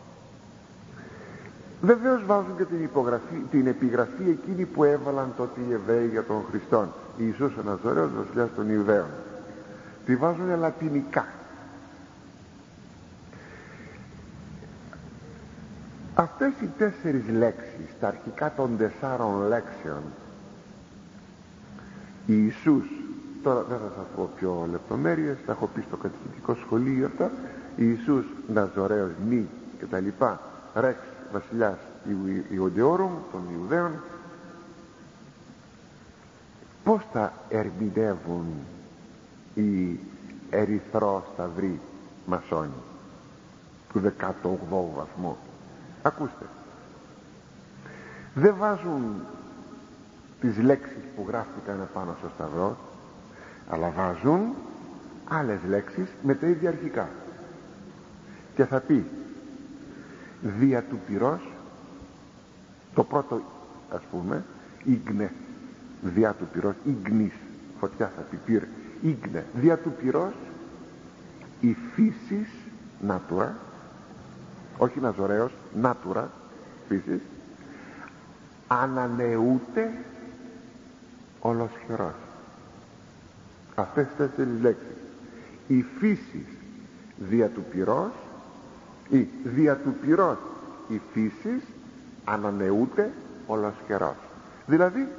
Βεβαίως βάζουν και την, υπογραφή, την επιγραφή εκείνη που έβαλαν τότε οι Εβραίοι για τον Χριστόν, Ιησούς ο Ναζωραίος, βασιλιάς των Ιουδαίων. Τη βάζουν λατινικά. Αυτές οι τέσσερις λέξεις, τα αρχικά των τεσσάρων λέξεων, Ιησούς, τώρα δεν θα σας πω πιο λεπτομέρειες, τα έχω πει στο κατηχητικό σχολείο αυτά, Ιησούς Ναζωραίος μη και τα λοιπά, Ρεξ βασιλιάς Ιουδαιόρουμ των Ιουδαίων, πώς τα ερμηνεύουν οι ερυθρόσταυροι μασόνοι του δέκατου όγδοου βαθμού? Ακούστε, δεν βάζουν τις λέξεις που γράφτηκαν επάνω στο σταυρό, αλλά βάζουν άλλες λέξεις με τα ίδια αρχικά, και θα πει δια του πυρός, το πρώτο ας πούμε ίγνε, δια του πυρός, ίγνης, φωτιά θα πει πυρ, ίγνε, δια του πυρός η φύσης νάτουρα, όχι Ναζωραίος, νάτουρα φύσης, ανανεούται ολοσχερός. Αυτές τις τέσσερις λέξεις, η φύσης δια του πυρός, ή δια του πυρός η φύσης ανανεούται ολοσχερός. Δηλαδή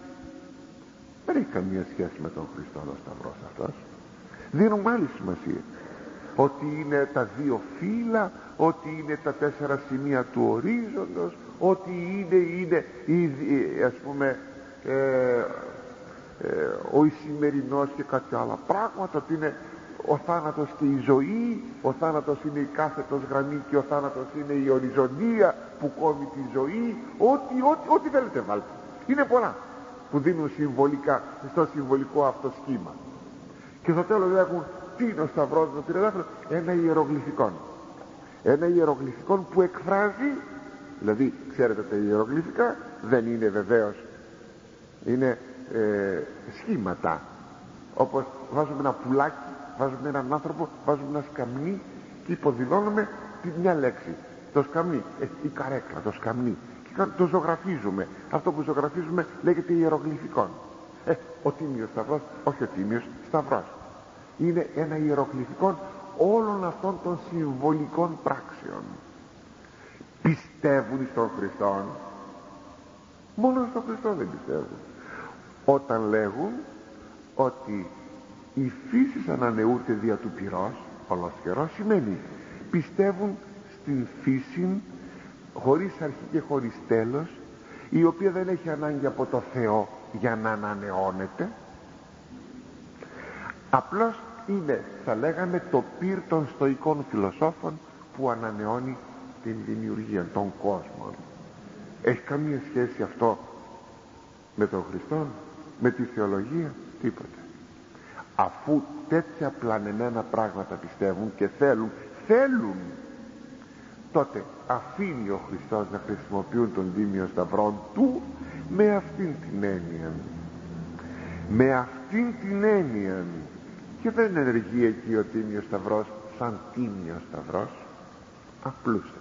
δεν έχει καμία σχέση με τον Χριστό ο Σταυρός αυτός. Δίνουμε άλλη σημασία. ότι είναι τα δύο φύλλα, ότι είναι τα τέσσερα σημεία του ορίζοντος, ότι είναι, είναι ήδη, ας πούμε ε, ε, ο Ισημερινός και κάτι άλλα πράγματα, ότι είναι ο θάνατος και η ζωή, ο θάνατος είναι η κάθετος γραμμή και ο θάνατος είναι η οριζοντία που κόβει τη ζωή, ό,τι, ό,τι, ό,τι θέλετε βάλτε. Είναι πολλά που δίνουν συμβολικά στο συμβολικό αυτό σχήμα. Και στο τέλος έχουν τι είναι ο σταυρός με το τριαντάφυλλο, ένα ιερογλυφικόν. Ένα ιερογλυφικόν που εκφράζει, δηλαδή ξέρετε τα ιερογλυφικά δεν είναι βεβαίως, είναι ε, σχήματα, όπως βάζουμε ένα πουλάκι, βάζουμε έναν άνθρωπο, βάζουμε ένα σκαμνί και υποδηλώνουμε τη μια λέξη, το σκαμνί, ε, η καρέκλα, το σκαμνί, και το ζωγραφίζουμε. Αυτό που ζωγραφίζουμε λέγεται ιερογλυφικόν. ε, ο Τίμιος Σταυρός, όχι ο Τίμιος Σταυρός, είναι ένα ιερογλυφικόν όλων αυτών των συμβολικών πράξεων. Πιστεύουν στον Χριστόν? Μόνο στον Χριστό δεν πιστεύουν. Όταν λέγουν ότι η φύση ανανεούται δια του πυρός, ολοσχερός, σημαίνει πιστεύουν στην φύση χωρίς αρχή και χωρίς τέλος, η οποία δεν έχει ανάγκη από το Θεό για να ανανεώνεται. Απλώς είναι, θα λέγαμε, το πυρ των στοικών φιλοσόφων που ανανεώνει την δημιουργία, των κόσμων. Έχει καμία σχέση αυτό με τον Χριστό, με τη θεολογία? Τίποτε. Αφού τέτοια πλανεμένα πράγματα πιστεύουν και θέλουν, θέλουν, τότε αφήνει ο Χριστός να χρησιμοποιούν τον Τίμιο Σταυρό του με αυτήν την έννοια. Με αυτήν την έννοια. Και δεν ενεργεί εκεί ο Τίμιος Σταυρός σαν Τίμιος Σταυρός, απλούστατα.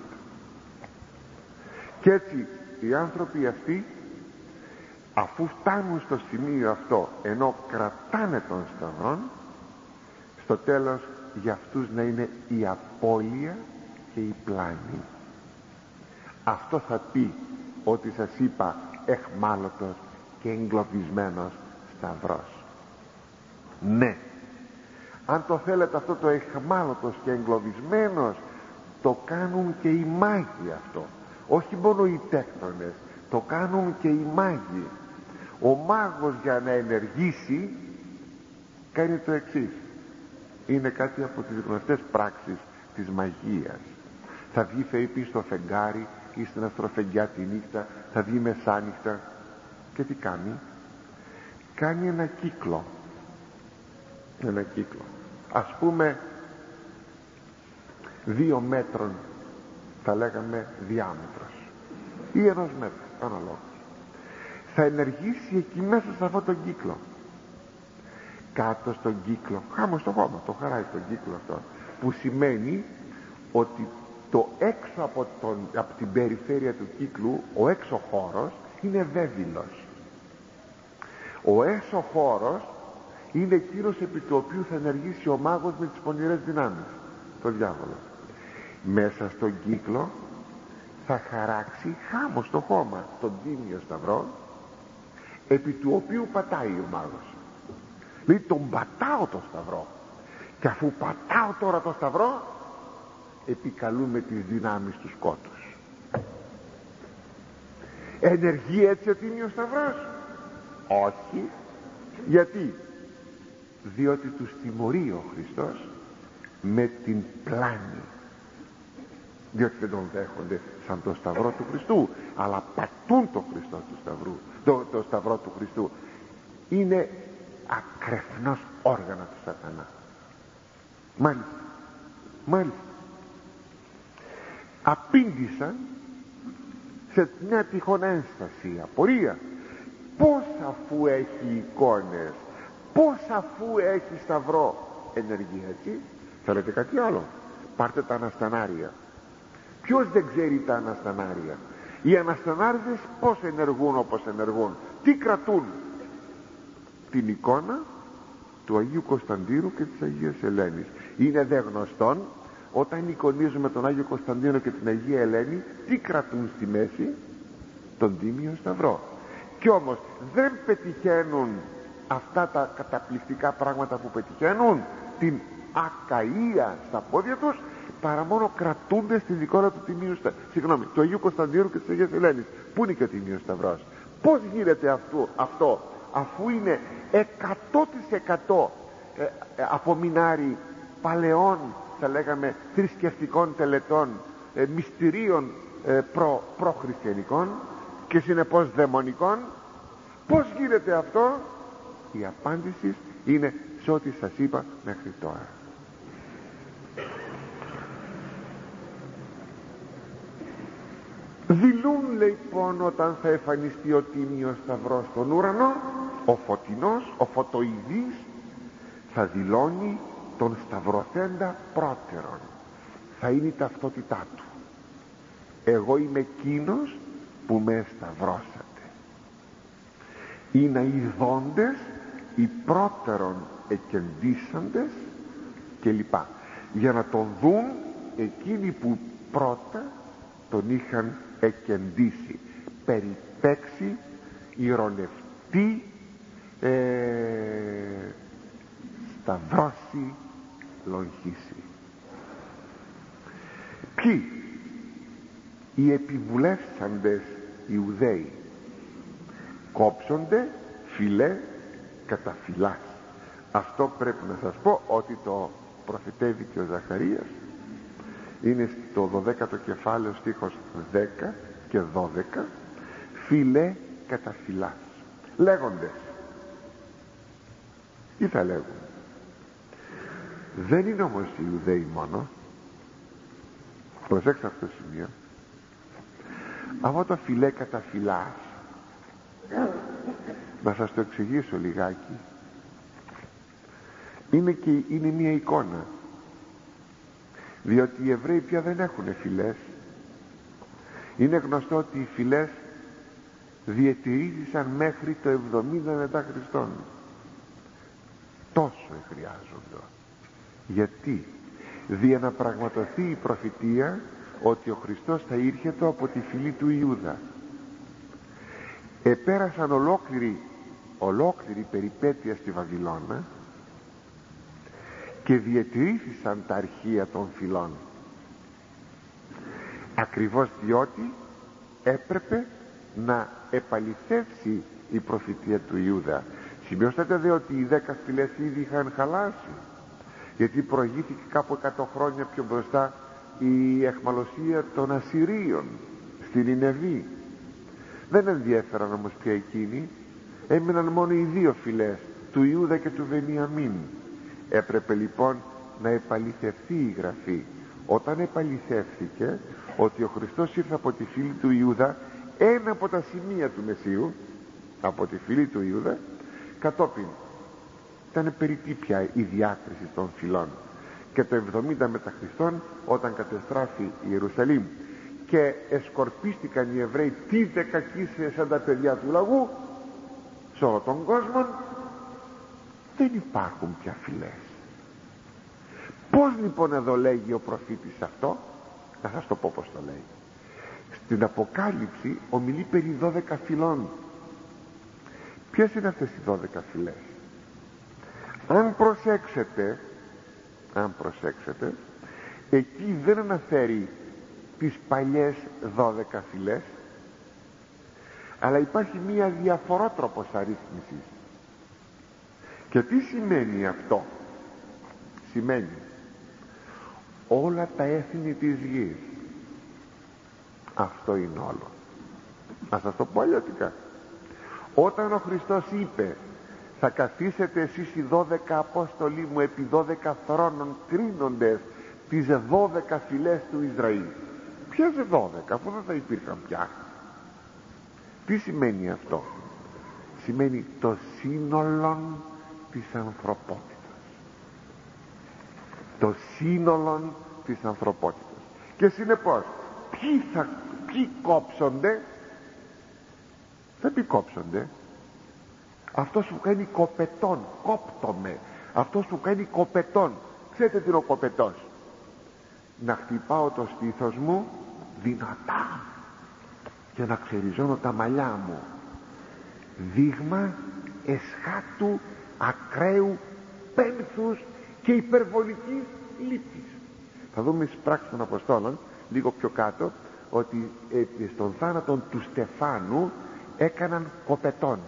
Και έτσι οι άνθρωποι αυτοί, αφού φτάνουν στο σημείο αυτό, ενώ κρατάνε τον Σταυρόν, στο τέλος για αυτούς να είναι η απώλεια και η πλάνη. Αυτό θα πει ότι σας είπα εχμάλωτος και εγκλωβισμένος Σταυρός. Ναι, αν το θέλετε αυτό το εχμάλωτος και εγκλωβισμένος, το κάνουν και οι μάγοι αυτό. Όχι μόνο οι τέκτονες, το κάνουν και οι μάγοι. Ο μάγος για να ενεργήσει κάνει το εξής. Είναι κάτι από τις γνωστές πράξεις της μαγείας. Θα βγει φεϊπή στο φεγγάρι ή στην αστροφεγγιά τη νύχτα, θα βγει μεσάνυχτα και τι κάνει? Κάνει ένα κύκλο. Ένα κύκλο. Ας πούμε δύο μέτρων, θα λέγαμε, διάμετρος ή ενός μέτρου, αναλόγως. Θα ενεργήσει εκεί μέσα σε αυτόν τον κύκλο. Κάτω στον κύκλο, χάμω στο χώμα, το χαράει στον κύκλο αυτό, που σημαίνει ότι το έξω από, τον, από την περιφέρεια του κύκλου, ο έξω χώρος είναι βέβυλος. Ο έσω χώρος είναι εκείνος επί του οποίου θα ενεργήσει ο μάγος με τις πονηρές δυνάμεις, το διάβολο. Μέσα στον κύκλο θα χαράξει χάμω στο χώμα τον Τίμιο Σταυρό, επί του οποίου πατάει ο μάγος. Λέει, τον πατάω το Σταυρό, και αφού πατάω τώρα το Σταυρό, επικαλούμε τις δυνάμεις του σκότους. Ενεργεί έτσι ο Τίμιος Σταυρός? Όχι. Γιατί? Διότι τους τιμωρεί ο Χριστός με την πλάνη. Διότι δεν τον δέχονται σαν το Σταυρό του Χριστού, αλλά πατούν το Χριστό του Σταυρού, το, το Σταυρό του Χριστού. Είναι ακρεφνός όργανα του σατανά. Μάλιστα, μάλιστα. Απήντησαν σε μια τυχόν ένσταση, απορία. Πώς αφού έχει εικόνες, πώς αφού έχει Σταυρό, ενεργεί έτσι? Θέλετε κάτι άλλο? Πάρτε τα αναστανάρια. Ποιος δεν ξέρει τα αναστανάρια? Οι αναστανάριδες πώς ενεργούν όπως ενεργούν? Τι κρατούν? Την εικόνα του Αγίου Κωνσταντίνου και της Αγίας Ελένης. Είναι δε γνωστόν, όταν εικονίζουμε τον Άγιο Κωνσταντίνο και την Αγία Ελένη, τι κρατούν στη μέση? Τον Τίμιο Σταυρό. Κι όμως δεν πετυχαίνουν αυτά τα καταπληκτικά πράγματα που πετυχαίνουν την ακαΐα στα πόδια τους, παρά μόνο κρατούνται στην εικόνα του Τιμίου Σταυρού, συγγνώμη, του Αγίου Κωνσταντίνου και της Αγίας Ελένης. Πού είναι και ο Τιμίος Σταυρός? Πώς γίνεται αυτό, αυτό αφού είναι εκατό τοις εκατό ε, ε, απομεινάρι παλαιών, θα λέγαμε, θρησκευτικών τελετών, ε, μυστηρίων ε, προ, προχριστιανικών και συνεπώς δαιμονικών? Πώς γίνεται αυτό? Η απάντηση είναι σε ό,τι σας είπα μέχρι τώρα. Δηλούν λοιπόν όταν θα εμφανιστεί ο Τίμιος Σταυρός στον ουρανό, ο φωτεινός, ο φωτοειδής θα δηλώνει τον σταυρωθέντα πρώτερον. Θα είναι η ταυτότητά του. Εγώ είμαι εκείνος που με σταυρώσατε. Είναι οι δόντες, οι πρώτερον εκεντήσαντες κλπ. Για να τον δουν εκείνοι που πρώτα τον είχαν εκεντήσει, περιπέξει, ηρωνευτεί, ε, σταυρώσει, λογίσει. Ποιοι? Οι επιβουλεύσαντες Ιουδαίοι κόψονται φυλέ κατά φυλάς. Αυτό πρέπει να σας πω ότι το προφητεύει και ο Ζαχαρίας. Είναι στο δωδέκατο κεφάλαιο στίχος δέκα και δώδεκα. Φυλέ κατά φυλάς λέγοντες. Τι θα λέγουν? Δεν είναι όμως οι Ιουδαίοι μόνο. Προσέξτε αυτό το σημείο. Αυτό το φυλέ κατά φυλάς, να σας το εξηγήσω λιγάκι. Είναι, και, είναι μια εικόνα, διότι οι Εβραίοι πια δεν έχουν φυλές. Είναι γνωστό ότι οι φυλές διατηρήθησαν μέχρι το εβδομήντα μετά Χριστόν. Τόσο χρειάζονται. Γιατί? Δια να πραγματοθεί η προφητεία ότι ο Χριστός θα ήρχεται από τη φυλή του Ιούδα. Επέρασαν ολόκληρη ολόκληρη περιπέτεια στη Βαβυλώνα και διατηρήθησαν τα αρχεία των φυλών, ακριβώς διότι έπρεπε να επαληθεύσει η προφητεία του Ιούδα. Σημειώστε δε ότι οι δέκα φυλές ήδη είχαν χαλάσει, γιατί προηγήθηκε κάπου εκατό χρόνια πιο μπροστά η αιχμαλωσία των Ασσυρίων στην Νινεβή. Δεν ενδιέφεραν όμως πια εκείνοι. Έμειναν μόνο οι δύο φυλές, του Ιούδα και του Βενιαμίν. Έπρεπε λοιπόν να επαληθευτεί η Γραφή. Όταν επαληθεύθηκε ότι ο Χριστός ήρθε από τη φυλή του Ιούδα, ένα από τα σημεία του Μεσσίου, από τη φυλή του Ιούδα, κατόπιν ήταν περιττή πια η διάκριση των φυλών. Και το εβδομήντα μετά Χριστόν, όταν κατεστράφη η Ιερουσαλήμ και εσκορπίστηκαν οι Εβραίοι τι δεκακίσια σαν τα παιδιά του λαγού σε όλο τον κόσμο, δεν υπάρχουν πια φυλές. Πώς λοιπόν εδώ λέγει ο προφήτης αυτό? Να σας το πω πως το λέει. Στην Αποκάλυψη ομιλεί περί δώδεκα φυλών. Ποιες είναι αυτές οι δώδεκα φυλές? Αν προσέξετε, αν προσέξετε, εκεί δεν αναφέρει τις παλιές δώδεκα φυλές, αλλά υπάρχει μία διαφορά τρόπος αρρύθμισης. Και τι σημαίνει αυτό? Σημαίνει όλα τα έθνη της γης. Αυτό είναι όλο. Να σας το πω αλλιώτικα. Όταν ο Χριστός είπε θα καθίσετε εσείς οι δώδεκα Απόστολοι μου επί δώδεκα θρόνων κρίνοντες τις δώδεκα φυλές του Ισραήλ, ποιες δώδεκα, αφού δεν θα υπήρχαν πια? Τι σημαίνει αυτό? Σημαίνει το σύνολο της ανθρωπότητας. Το σύνολο της ανθρωπότητας. Και συνεπώς ποιοι θα ποιοι κόψονται? Δεν ποιοι κόψονται. Αυτός που κάνει κοπετών, κόπτομαι. Αυτός που κάνει κοπετών. Ξέρετε τι είναι ο κοπετός? Να χτυπάω το στήθος μου δυνατά και να ξεριζώνω τα μαλλιά μου. Δείγμα εσχάτου, ακραίου πένθους και υπερβολικής λύπης. Θα δούμε στις πράξεις των Αποστόλων λίγο πιο κάτω ότι ε, στον θάνατο του Στεφάνου έκαναν κοπετών.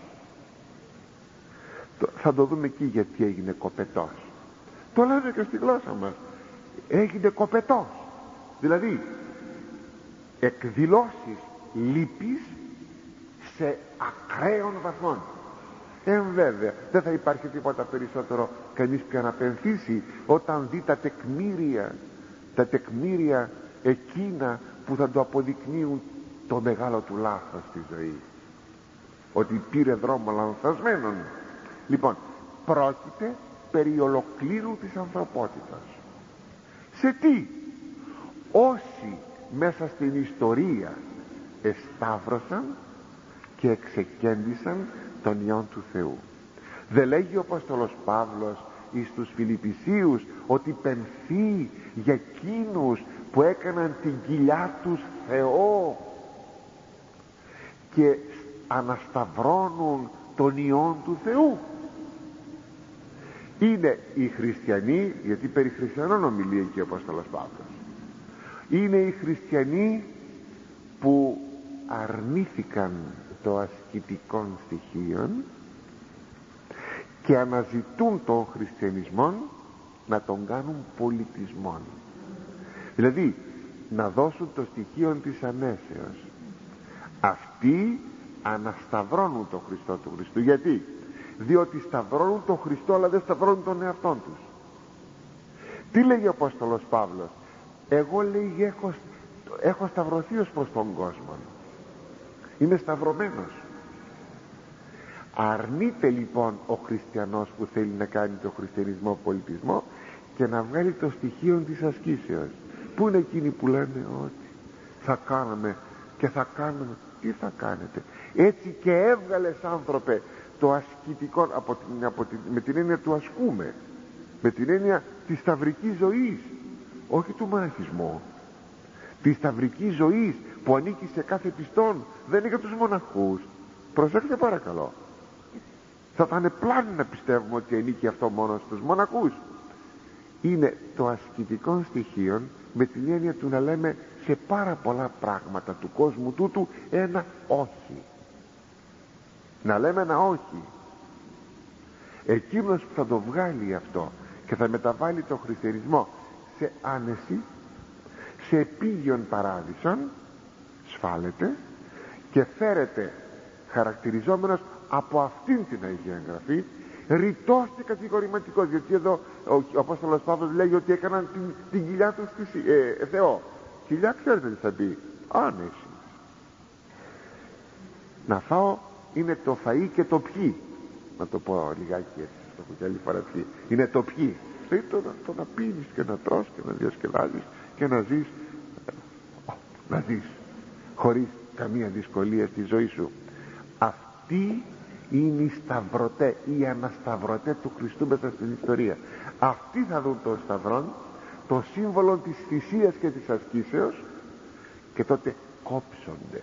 Θα το δούμε εκεί γιατί έγινε κοπετός. Το λέμε και στη γλώσσα μας. Έγινε κοπετός. Δηλαδή εκδηλώσεις λύπης σε ακραίων βαθμών. Ε, βέβαια, δεν θα υπάρχει τίποτα περισσότερο κανείς πια να πενθήσει όταν δει τα τεκμήρια, τα τεκμήρια εκείνα που θα το αποδεικνύουν το μεγάλο του λάθος στη ζωή, ότι πήρε δρόμο λανθασμένον. Λοιπόν, πρόκειται περί ολοκλήρου της ανθρωπότητας. Σε τι? Όσοι μέσα στην ιστορία εσταύρωσαν και εξεκέντησαν τον Υιόν του Θεού. Δεν λέγει ο Απόστολος Παύλος εις τους Φιλιππισίους ότι πενθεί για εκείνους που έκαναν την κοιλιά τους Θεό και ανασταυρώνουν τον Υιόν του Θεού? Είναι οι χριστιανοί, γιατί περί χριστιανών ομιλεί εκεί ο Απόστολος Παύλος, είναι οι χριστιανοί που αρνήθηκαν το ασκητικών στοιχείων και αναζητούν τον χριστιανισμό να τον κάνουν πολιτισμόν, δηλαδή να δώσουν το στοιχείο της ανέσεως. Αυτοί ανασταυρώνουν τον Χριστό του Χριστού. Γιατί? Διότι σταυρώνουν τον Χριστό αλλά δεν σταυρώνουν τον εαυτόν τους. Τι λέγει ο Απόστολος Παύλος? Εγώ, λέει, έχω, έχω σταυρωθεί ως προς τον κόσμο. Είναι σταυρωμένος. Αρνείται λοιπόν ο χριστιανός που θέλει να κάνει το χριστιανισμό πολιτισμό και να βγάλει το στοιχείο της ασκήσεως. Πού είναι εκείνοι που λένε ότι θα κάνουμε και θα κάνουμε? Τι θα κάνετε? Έτσι και έβγαλες, άνθρωπε, το ασκητικό από την, από την, με την έννοια του ασκούμε, με την έννοια της σταυρικής ζωής, όχι του μοναχισμού, της σταυρικής ζωής που ανήκει σε κάθε πιστόν. Δεν είναι για τους μοναχούς. Προσέξτε παρακαλώ, θα ήταν πλάνη να πιστεύουμε ότι ανήκει αυτό μόνο στους μοναχούς. Είναι το ασκητικό στοιχείο με την έννοια του να λέμε σε πάρα πολλά πράγματα του κόσμου τούτου ένα όχι. Να λέμε ένα όχι. Εκείνος που θα το βγάλει αυτό και θα μεταβάλει το χριστιανισμό σε άνεση, σε επίγειον παράδεισον, σφάλεται και φέρεται χαρακτηριζόμενος από αυτήν την Αγία Γραφή ρητός και κατηγορηματικός. Γιατί εδώ ο, ο Απόστολος Παύλος λέει ότι έκαναν την, την κοιλιά του στη ε, Θεό. Κοιλιά ξέρετε τι θα πει? Άνεση. Να φάω είναι το φαΐ και το πιει. Να το πω λιγάκι έτσι, το έχω και άλλη φορά πιει. Είναι το πιει. Δηλαδή το, το να πίνεις και να τρως και να διασκεδάζεις και να ζεις, να ζεις χωρίς καμία δυσκολία στη ζωή σου. Αυτοί είναι οι σταυρωτέ, οι ανασταυρωτέ του Χριστού μέσα στην ιστορία. Αυτοί θα δουν τον σταυρόν, το σύμβολο της θυσίας και της ασκήσεως, και τότε κόψονται,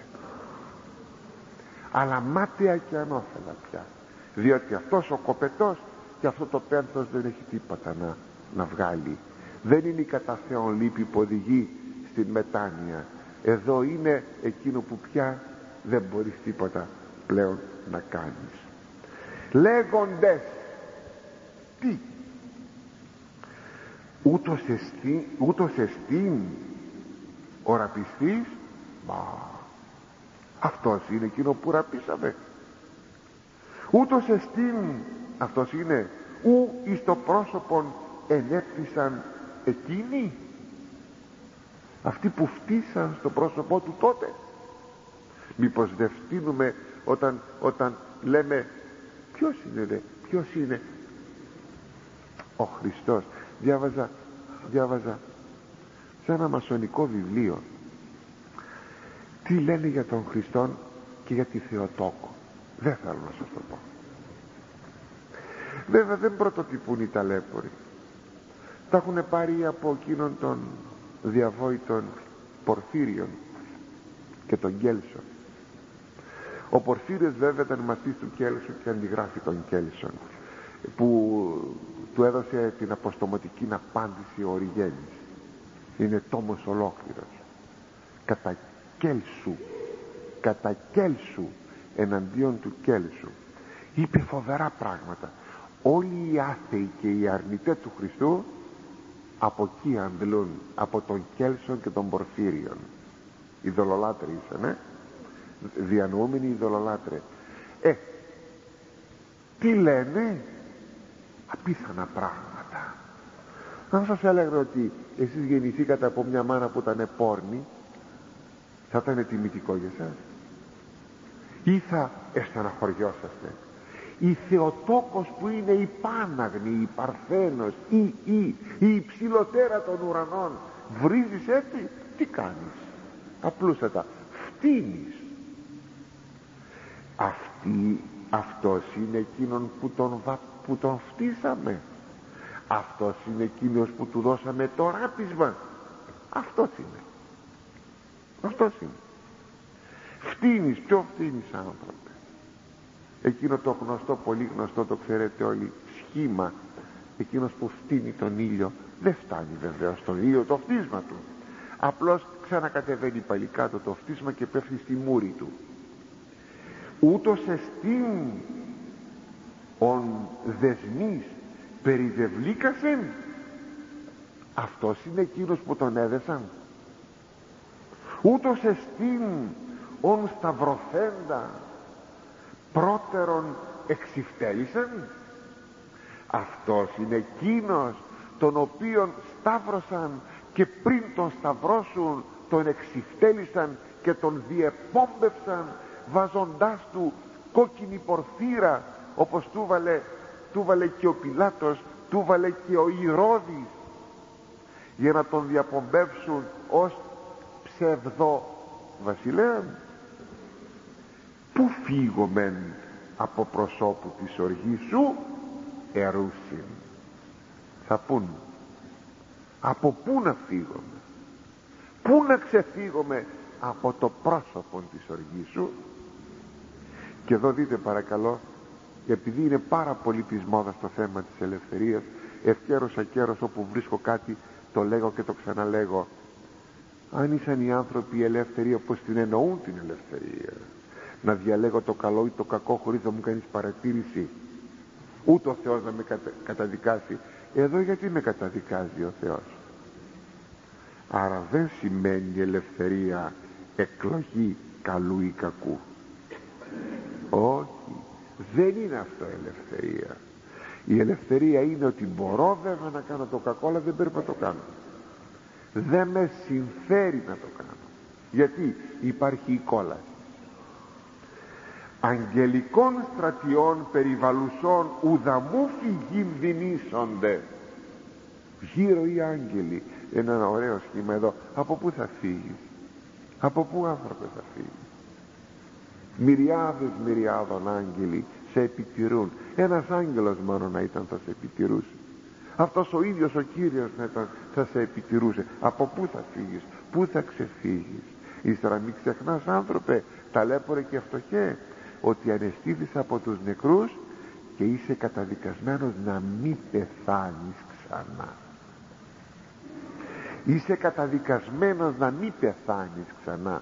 αλλά μάταια και ανώφελα πια, διότι αυτός ο κοπετός και αυτό το πένθος δεν έχει τίποτα να, να βγάλει. Δεν είναι η κατά Θεόν λύπη που οδηγεί στην μετάνοια. Εδώ είναι εκείνο που πια δεν μπορείς τίποτα πλέον να κάνεις. Λέγοντες τι? Ούτως εστί, ούτως εστίν ο ραπιστής. Μα αυτός είναι εκείνο που ραπίσαμε. Ούτως εστίν, αυτός είναι ου εις το πρόσωπον ενέπτυσαν εκείνοι, αυτοί που φτύσαν στο πρόσωπό του τότε. Μήπως δεν φτύνουμε όταν, όταν λέμε ποιος είναι δε, ποιος είναι ο Χριστός? Διάβαζα, διάβαζα σε ένα μασονικό βιβλίο τι λένε για τον Χριστόν και για τη Θεοτόκο. Δεν θέλω να σας το πω. Βέβαια δεν πρωτοτυπούν οι ταλέποροι. Τα έχουν πάρει από εκείνον τον διαβόητον Πορφύριον και τον Κέλσον. Ο Πορφύριος βέβαια ήταν μαθής του Κέλσον και αντιγράφει τον Κέλσον. που του έδωσε την αποστομωτική απάντηση ο Οριγένης. Είναι τόμος ολόκληρος. Κατά Κέλσου, κατά Κέλσου, εναντίον του Κέλσου. Είπε φοβερά πράγματα. Όλοι οι άθεοι και οι αρνητές του Χριστού από εκεί αντλούν, από τον Κέλσον και τον Πορφύριον. Οι ειδωλολάτροι ήσανε, διανοούμενοι ειδωλολάτροι. Ε, τι λένε? Απίθανα πράγματα. Αν σας έλεγα ότι εσείς γεννηθήκατε από μια μάνα που ήταν πόρνη, θα ήταν τιμητικό για εσάς? Ή θα αισθαναχωριόσαστε? Η Θεοτόκος που είναι η Πάναγνη, η Παρθένος, η, η, η υψηλοτέρα των ουρανών, βρίζεις έτσι? Τι κάνεις? Απλούστατα φτύνεις. Αυτή, αυτός είναι εκείνον που τον, που τον φτύσαμε. Αυτός είναι εκείνος που του δώσαμε το ράπισμα. Αυτός είναι. Αυτός είναι. Φτύνεις. Ποιο φτύνεις, άνθρωπε? Εκείνο το γνωστό, πολύ γνωστό, το ξέρετε όλοι, σχήμα. Εκείνος που φτύνει τον ήλιο. Δεν φτάνει βεβαίως στον ήλιο το φτύσμα του. Απλώς ξανακατεβαίνει πάλι κάτω το φτύσμα και πέφτει στη μούρη του. Ούτως εστίν ον δεσμής περιδευλίκασεν. Αυτός είναι εκείνος που τον έδεσαν. Ούτως εστίν ον σταυρωθέντα πρώτερον εξυφτέλισαν. Αυτός είναι εκείνος τον οποίον σταύρωσαν και πριν τον σταυρώσουν τον εξυφτέλισαν και τον διεπόμπευσαν βάζοντάς του κόκκινη πορφύρα, όπως του βάλε, του βάλε και ο Πιλάτος, του βάλε και ο Ηρώδης, για να τον διαπομπεύσουν ως ψευδό βασιλέα. Πού φύγομεν από προσώπου της οργής σου? Ερούσιν. Θα πούν, από πού να φύγουμε? Πού να ξεφύγουμε από το πρόσωπο της οργής σου? Και εδώ δείτε παρακαλώ, επειδή είναι πάρα πολύ της μόδας το θέμα της ελευθερίας, ευκαιρός ακέρος όπου βρίσκω κάτι το λέγω και το ξαναλέγω. Αν ήσαν οι άνθρωποι ελεύθεροι όπως την εννοούν την ελευθερία, να διαλέγω το καλό ή το κακό χωρίς να μου κάνεις παρατήρηση, ούτε ο Θεός να με κατα... καταδικάσει. Εδώ γιατί με καταδικάζει ο Θεός? Άρα δεν σημαίνει η ελευθερία εκλογή καλού ή κακού. Όχι, δεν είναι αυτό η ελευθερία. Η ελευθερία είναι ότι μπορώ βέβαια να κάνω το κακό, αλλά δεν πρέπει να το κάνω. Δεν με συμφέρει να το κάνω. Γιατί υπάρχει η κόλαση. Αγγελικών στρατιών περιβαλλουσών ουδαμού φυγήν δυνήσονται. Γύρω οι άγγελοι. Ένα ωραίο σχήμα εδώ. Από πού θα φύγεις? Από πού, άνθρωπε, θα φύγεις? Μυριάδες μυριάδων άγγελοι σε επιτηρούν. Ένας άγγελος μόνο να ήταν θα σε επιτηρούσε. Αυτός ο ίδιος ο Κύριος να ήταν θα σε επιτηρούσε. Από πού θα φύγεις? Πού θα ξεφύγεις? Ύστερα μην ξεχνάς, άνθρωπε, ταλέπορε και φτωχέ, ότι αναισθήθης από τους νεκρούς και είσαι καταδικασμένος να μην πεθάνεις ξανά. Είσαι καταδικασμένος να μην πεθάνεις ξανά.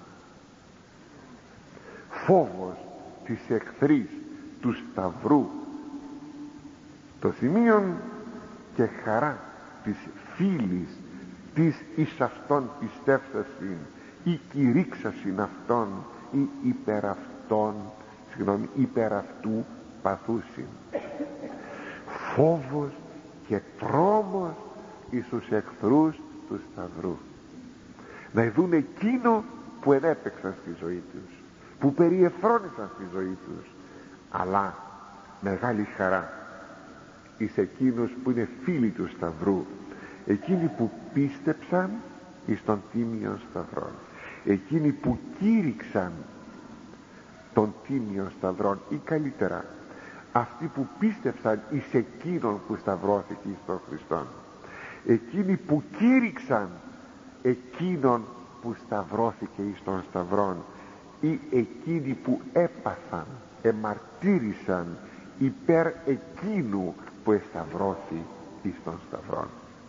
Φόβος της εχθρής του σταυρού το σημείον και χαρά της φίλης της εις αυτόν πιστεύσασιν ή κηρύξασιν αυτόν ή υπερ αυτόν, συγγνώμη, υπερ αυτού παθούσιν. Φόβος και τρόμος εις τους εχθρούς του σταυρού, να δουν εκείνο που ενέπαιξαν στη ζωή τους, που περιεφρόνησαν στη ζωή τους, αλλά μεγάλη χαρά εις εκείνους που είναι φίλοι του σταυρού, εκείνοι που πίστεψαν εις τον τίμιον σταυρόν, εκείνοι που κήρυξαν τον τίμιον σταυρόν, ή καλύτερα αυτοί που πίστεψαν εις εκείνον που σταυρώθηκε εις τον Χριστόν, εκείνοι που κήρυξαν εκείνον που σταυρώθηκε εις τον σταυρόν, ή εκείνοι που έπαθαν, εμαρτύρησαν υπέρ εκείνου που εσταυρώθη εις των σταυρών.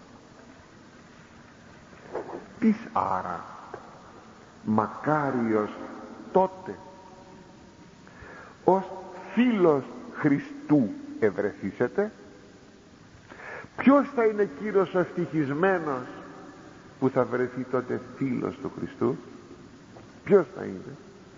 Τις άρα μακάριος τότε ως φίλος Χριστού ευρεθήσετε. Ποιος θα είναι εκείνος ο ευτυχισμένος που θα βρεθεί τότε φίλος του Χριστού? Ποιος θα είναι?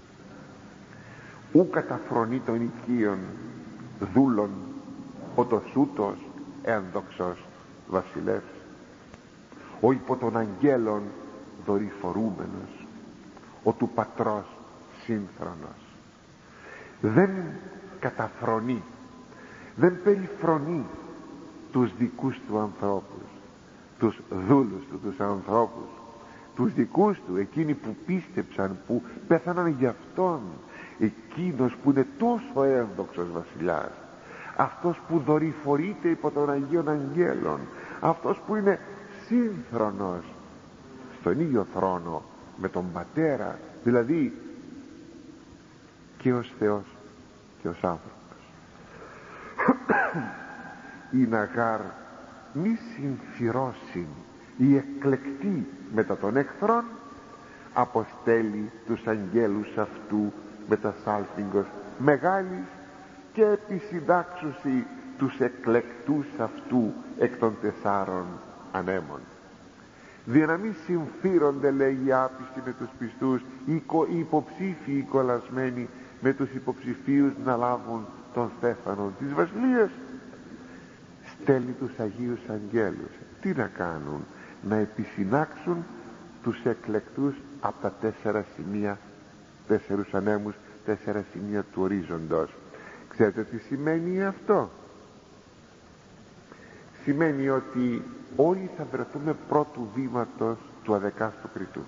Ου καταφρονεί των οικείων δούλων ο το σούτος ένδοξος βασιλεύς, ο υπό των αγγέλων δορυφορούμενος, ο του πατρός σύμφρονος. Δεν καταφρονεί, δεν περιφρονεί τους δικούς του ανθρώπους, τους δούλους του, τους ανθρώπους, τους δικούς του, εκείνοι που πίστεψαν, που πέθαναν για αυτόν, εκείνος που είναι τόσο ένδοξος βασιλιάς, αυτός που δορυφορείται υπό των Αγίων Αγγέλων, αυτός που είναι σύμφρονος στον ίδιο θρόνο με τον Πατέρα, δηλαδή και ως Θεός και ως άνθρωπος. Είναι αγάρ μη συμφυρώσιν η εκλεκτή μετά των εχθρών, αποστέλει τους αγγέλους αυτού με τα σάλπιγγος μεγάλης και επισυντάξουσι τους εκλεκτούς αυτού εκ των τεσσάρων ανέμων. Δια να μην συμφύρονται, λέει, οι άπιστοι με τους πιστούς, οι υποψήφοι, οι κολλασμένοι με τους υποψηφίους να λάβουν τον στέφανο της βασιλείας, στέλνει τους Αγίους Αγγέλους. Τι να κάνουν? Να επισυνάξουν τους εκλεκτούς από τα τέσσερα σημεία, τέσσερους ανέμους, τέσσερα σημεία του ορίζοντος. Ξέρετε τι σημαίνει αυτό? Σημαίνει ότι όλοι θα βρεθούμε πρώτου βήματος του αδεκάστου Κριτού.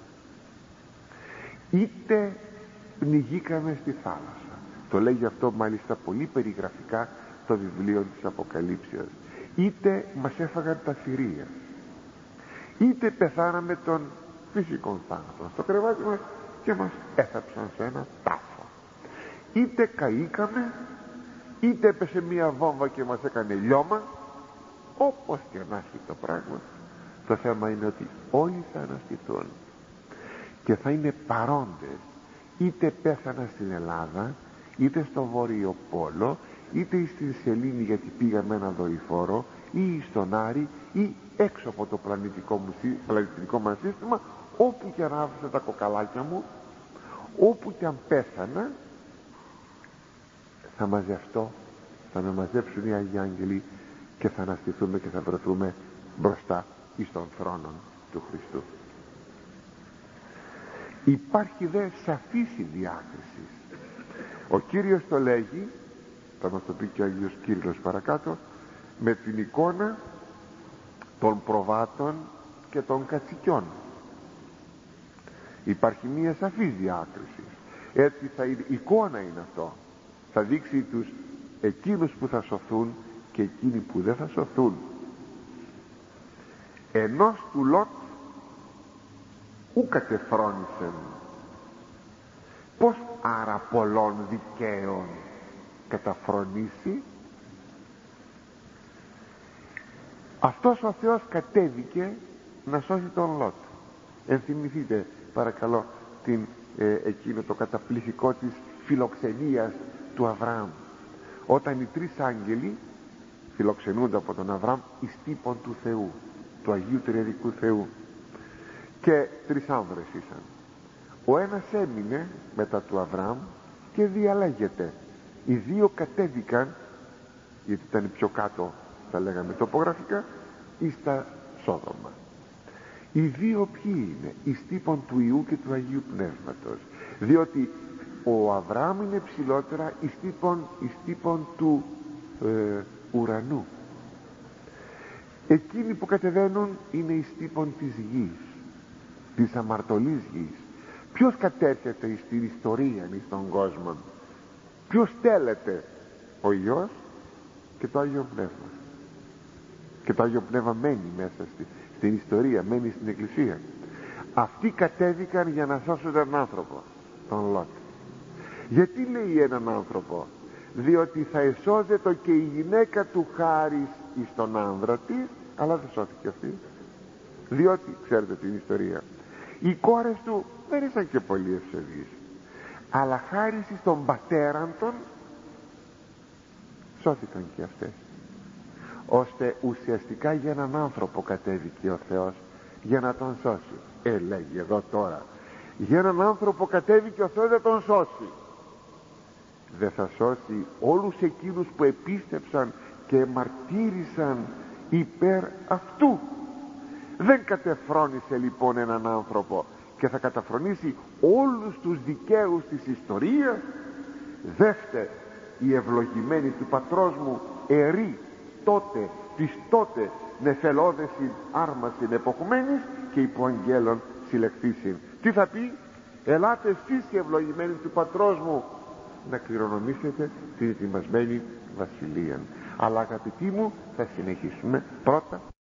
Είτε πνιγήκαμε στη θάλασσα, το λέγει αυτό μάλιστα πολύ περιγραφικά το βιβλίο της Αποκαλύψεως, είτε μας έφαγαν τα θηρία, είτε πεθάναμε τον φυσικών θάνατο στο κρεβάτι μας και μας έθαψαν σε ένα τάφο, είτε καήκαμε, είτε έπεσε μία βόμβα και μας έκανε λιώμα. Όπως και να έχει το πράγμα, το θέμα είναι ότι όλοι θα αναστηθούν και θα είναι παρόντες, είτε πέθανα στην Ελλάδα, είτε στο Βόρειο Πόλο, είτε στην Σελήνη γιατί πήγα με ένα δορυφόρο, ή στον Άρη, ή έξω από το πλανητικό, μου, πλανητικό μας σύστημα, όπου και αν άφησα τα κοκαλάκια μου, όπου και αν πέθανα, θα μαζευτώ, θα με μαζέψουν οι Άγιοι Άγγελοι και θα αναστηθούμε και θα βρεθούμε μπροστά εις των θρόνων του Χριστού. Υπάρχει δε σαφής η διάκριση. Ο Κύριος το λέγει, θα μας το πει και ο Άγιος Κύριλλος παρακάτω, με την εικόνα των προβάτων και των κατσικιών. Υπάρχει μία σαφής διάκριση. Έτσι θα είναι, εικόνα είναι αυτό, θα δείξει τους εκείνους που θα σωθούν και εκείνοι που δεν θα σωθούν. Ενός του Λότ ου κατεφρόνησεν, πως άρα πολλών δικαίων καταφρονήσει? Αυτός ο Θεός κατέβηκε να σώσει τον Λότ. Ενθυμηθείτε παρακαλώ την, ε, εκείνο το καταπληκτικό της φιλοξενίας του Αβραάμ, όταν οι τρεις άγγελοι φιλοξενούνται από τον Αβραάμ εις τύπον του Θεού, του Αγίου Τριαδικού Θεού, και τρεις άνδρες ήσαν. Ο ένας έμεινε μετά του Αβραάμ και διαλέγεται. Οι δύο κατέβηκαν, γιατί ήταν πιο κάτω, θα λέγαμε τοπογραφικά, εις τα Σόδομα. Οι δύο ποιοι είναι? Εις τύπον του Ιού και του Αγίου Πνεύματος, διότι ο Αβραάμ είναι ψηλότερα εις τύπον, εις τύπον του ε, ουρανού. Εκείνοι που κατεβαίνουν είναι εις τύπον της γης, της αμαρτωλής γης. Ποιος κατέρχεται εις την ιστορία, εις τον κόσμο? Ποιος τέλεται? Ο Υιός και το Άγιο Πνεύμα. Και το Άγιο Πνεύμα μένει μέσα στη, στην ιστορία, μένει στην Εκκλησία. Αυτοί κατέβηκαν για να σώσουν έναν άνθρωπο, τον Λότ. Γιατί λέει έναν άνθρωπο? διότι θα εσώζεται και η γυναίκα του χάρις εις τον άνδρα της, αλλά δεν σώθηκε αυτή, διότι ξέρετε την ιστορία, οι κόρες του δεν ήσαν και πολύ ευσεβείς, αλλά χάρις εις τον πατέραν των σώθηκαν και αυτές, ώστε ουσιαστικά για έναν άνθρωπο κατέβηκε ο Θεός για να τον σώσει. Ε, λέγει εδώ τώρα, για έναν άνθρωπο κατέβηκε ο Θεός να τον σώσει. Δεν θα σώσει όλους εκείνους που επίστεψαν και μαρτύρησαν υπέρ αυτού? Δεν κατεφρόνησε λοιπόν έναν άνθρωπο και θα καταφρονήσει όλους τους δικαίους της ιστορίας? Δεύτε η ευλογημένη του πατρός μου ερή τότε της τότε νεφελώδεσιν άρμασιν εποχμένης και υπό αγγέλων συλλεχθήσιν. Τι θα πει? Ελάτε εσείς οι ευλογημένοι του πατρός μου να κληρονομήσετε την ετοιμασμένη βασιλεία. Αλλά αγαπητοί μου, θα συνεχίσουμε πρώτα